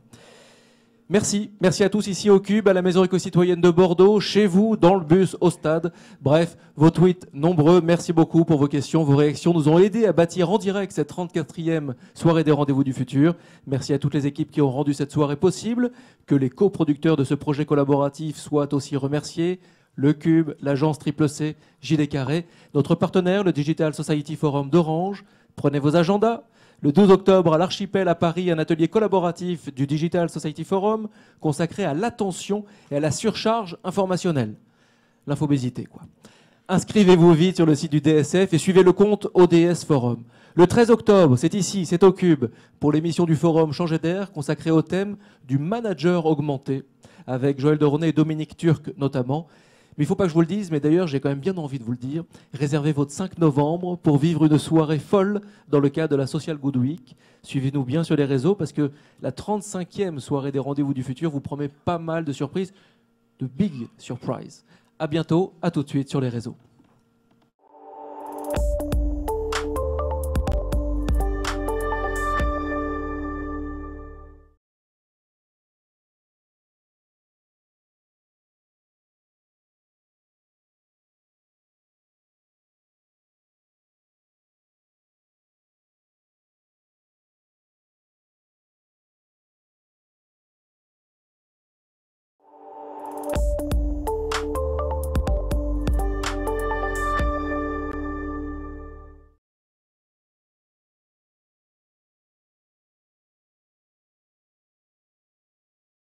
Merci. Merci à tous ici au Cube, à la Maison éco-citoyenne de Bordeaux, chez vous, dans le bus, au stade. Bref, vos tweets nombreux. Merci beaucoup pour vos questions, vos réactions. Nous ont aidé à bâtir en direct cette trente-quatrième soirée des Rendez-vous du Futur. Merci à toutes les équipes qui ont rendu cette soirée possible. Que les coproducteurs de ce projet collaboratif soient aussi remerciés. Le Cube, l'agence Triple C, J D Carré, notre partenaire, le Digital Society Forum d'Orange. Prenez vos agendas. Le douze octobre, à l'Archipel à Paris, un atelier collaboratif du Digital Society Forum consacré à l'attention et à la surcharge informationnelle. L'infobésité, quoi. Inscrivez-vous vite sur le site du D S F et suivez le compte O D S Forum. Le treize octobre, c'est ici, c'est au Cube, pour l'émission du Forum Changer d'air consacrée au thème du manager augmenté, avec Joël Doronnet et Dominique Turc notamment. Mais il ne faut pas que je vous le dise, mais d'ailleurs j'ai quand même bien envie de vous le dire. Réservez votre cinq novembre pour vivre une soirée folle dans le cadre de la Social Good Week. Suivez-nous bien sur les réseaux parce que la trente-cinquième soirée des Rendez-vous du Futur vous promet pas mal de surprises, de big surprises. À bientôt, à tout de suite sur les réseaux.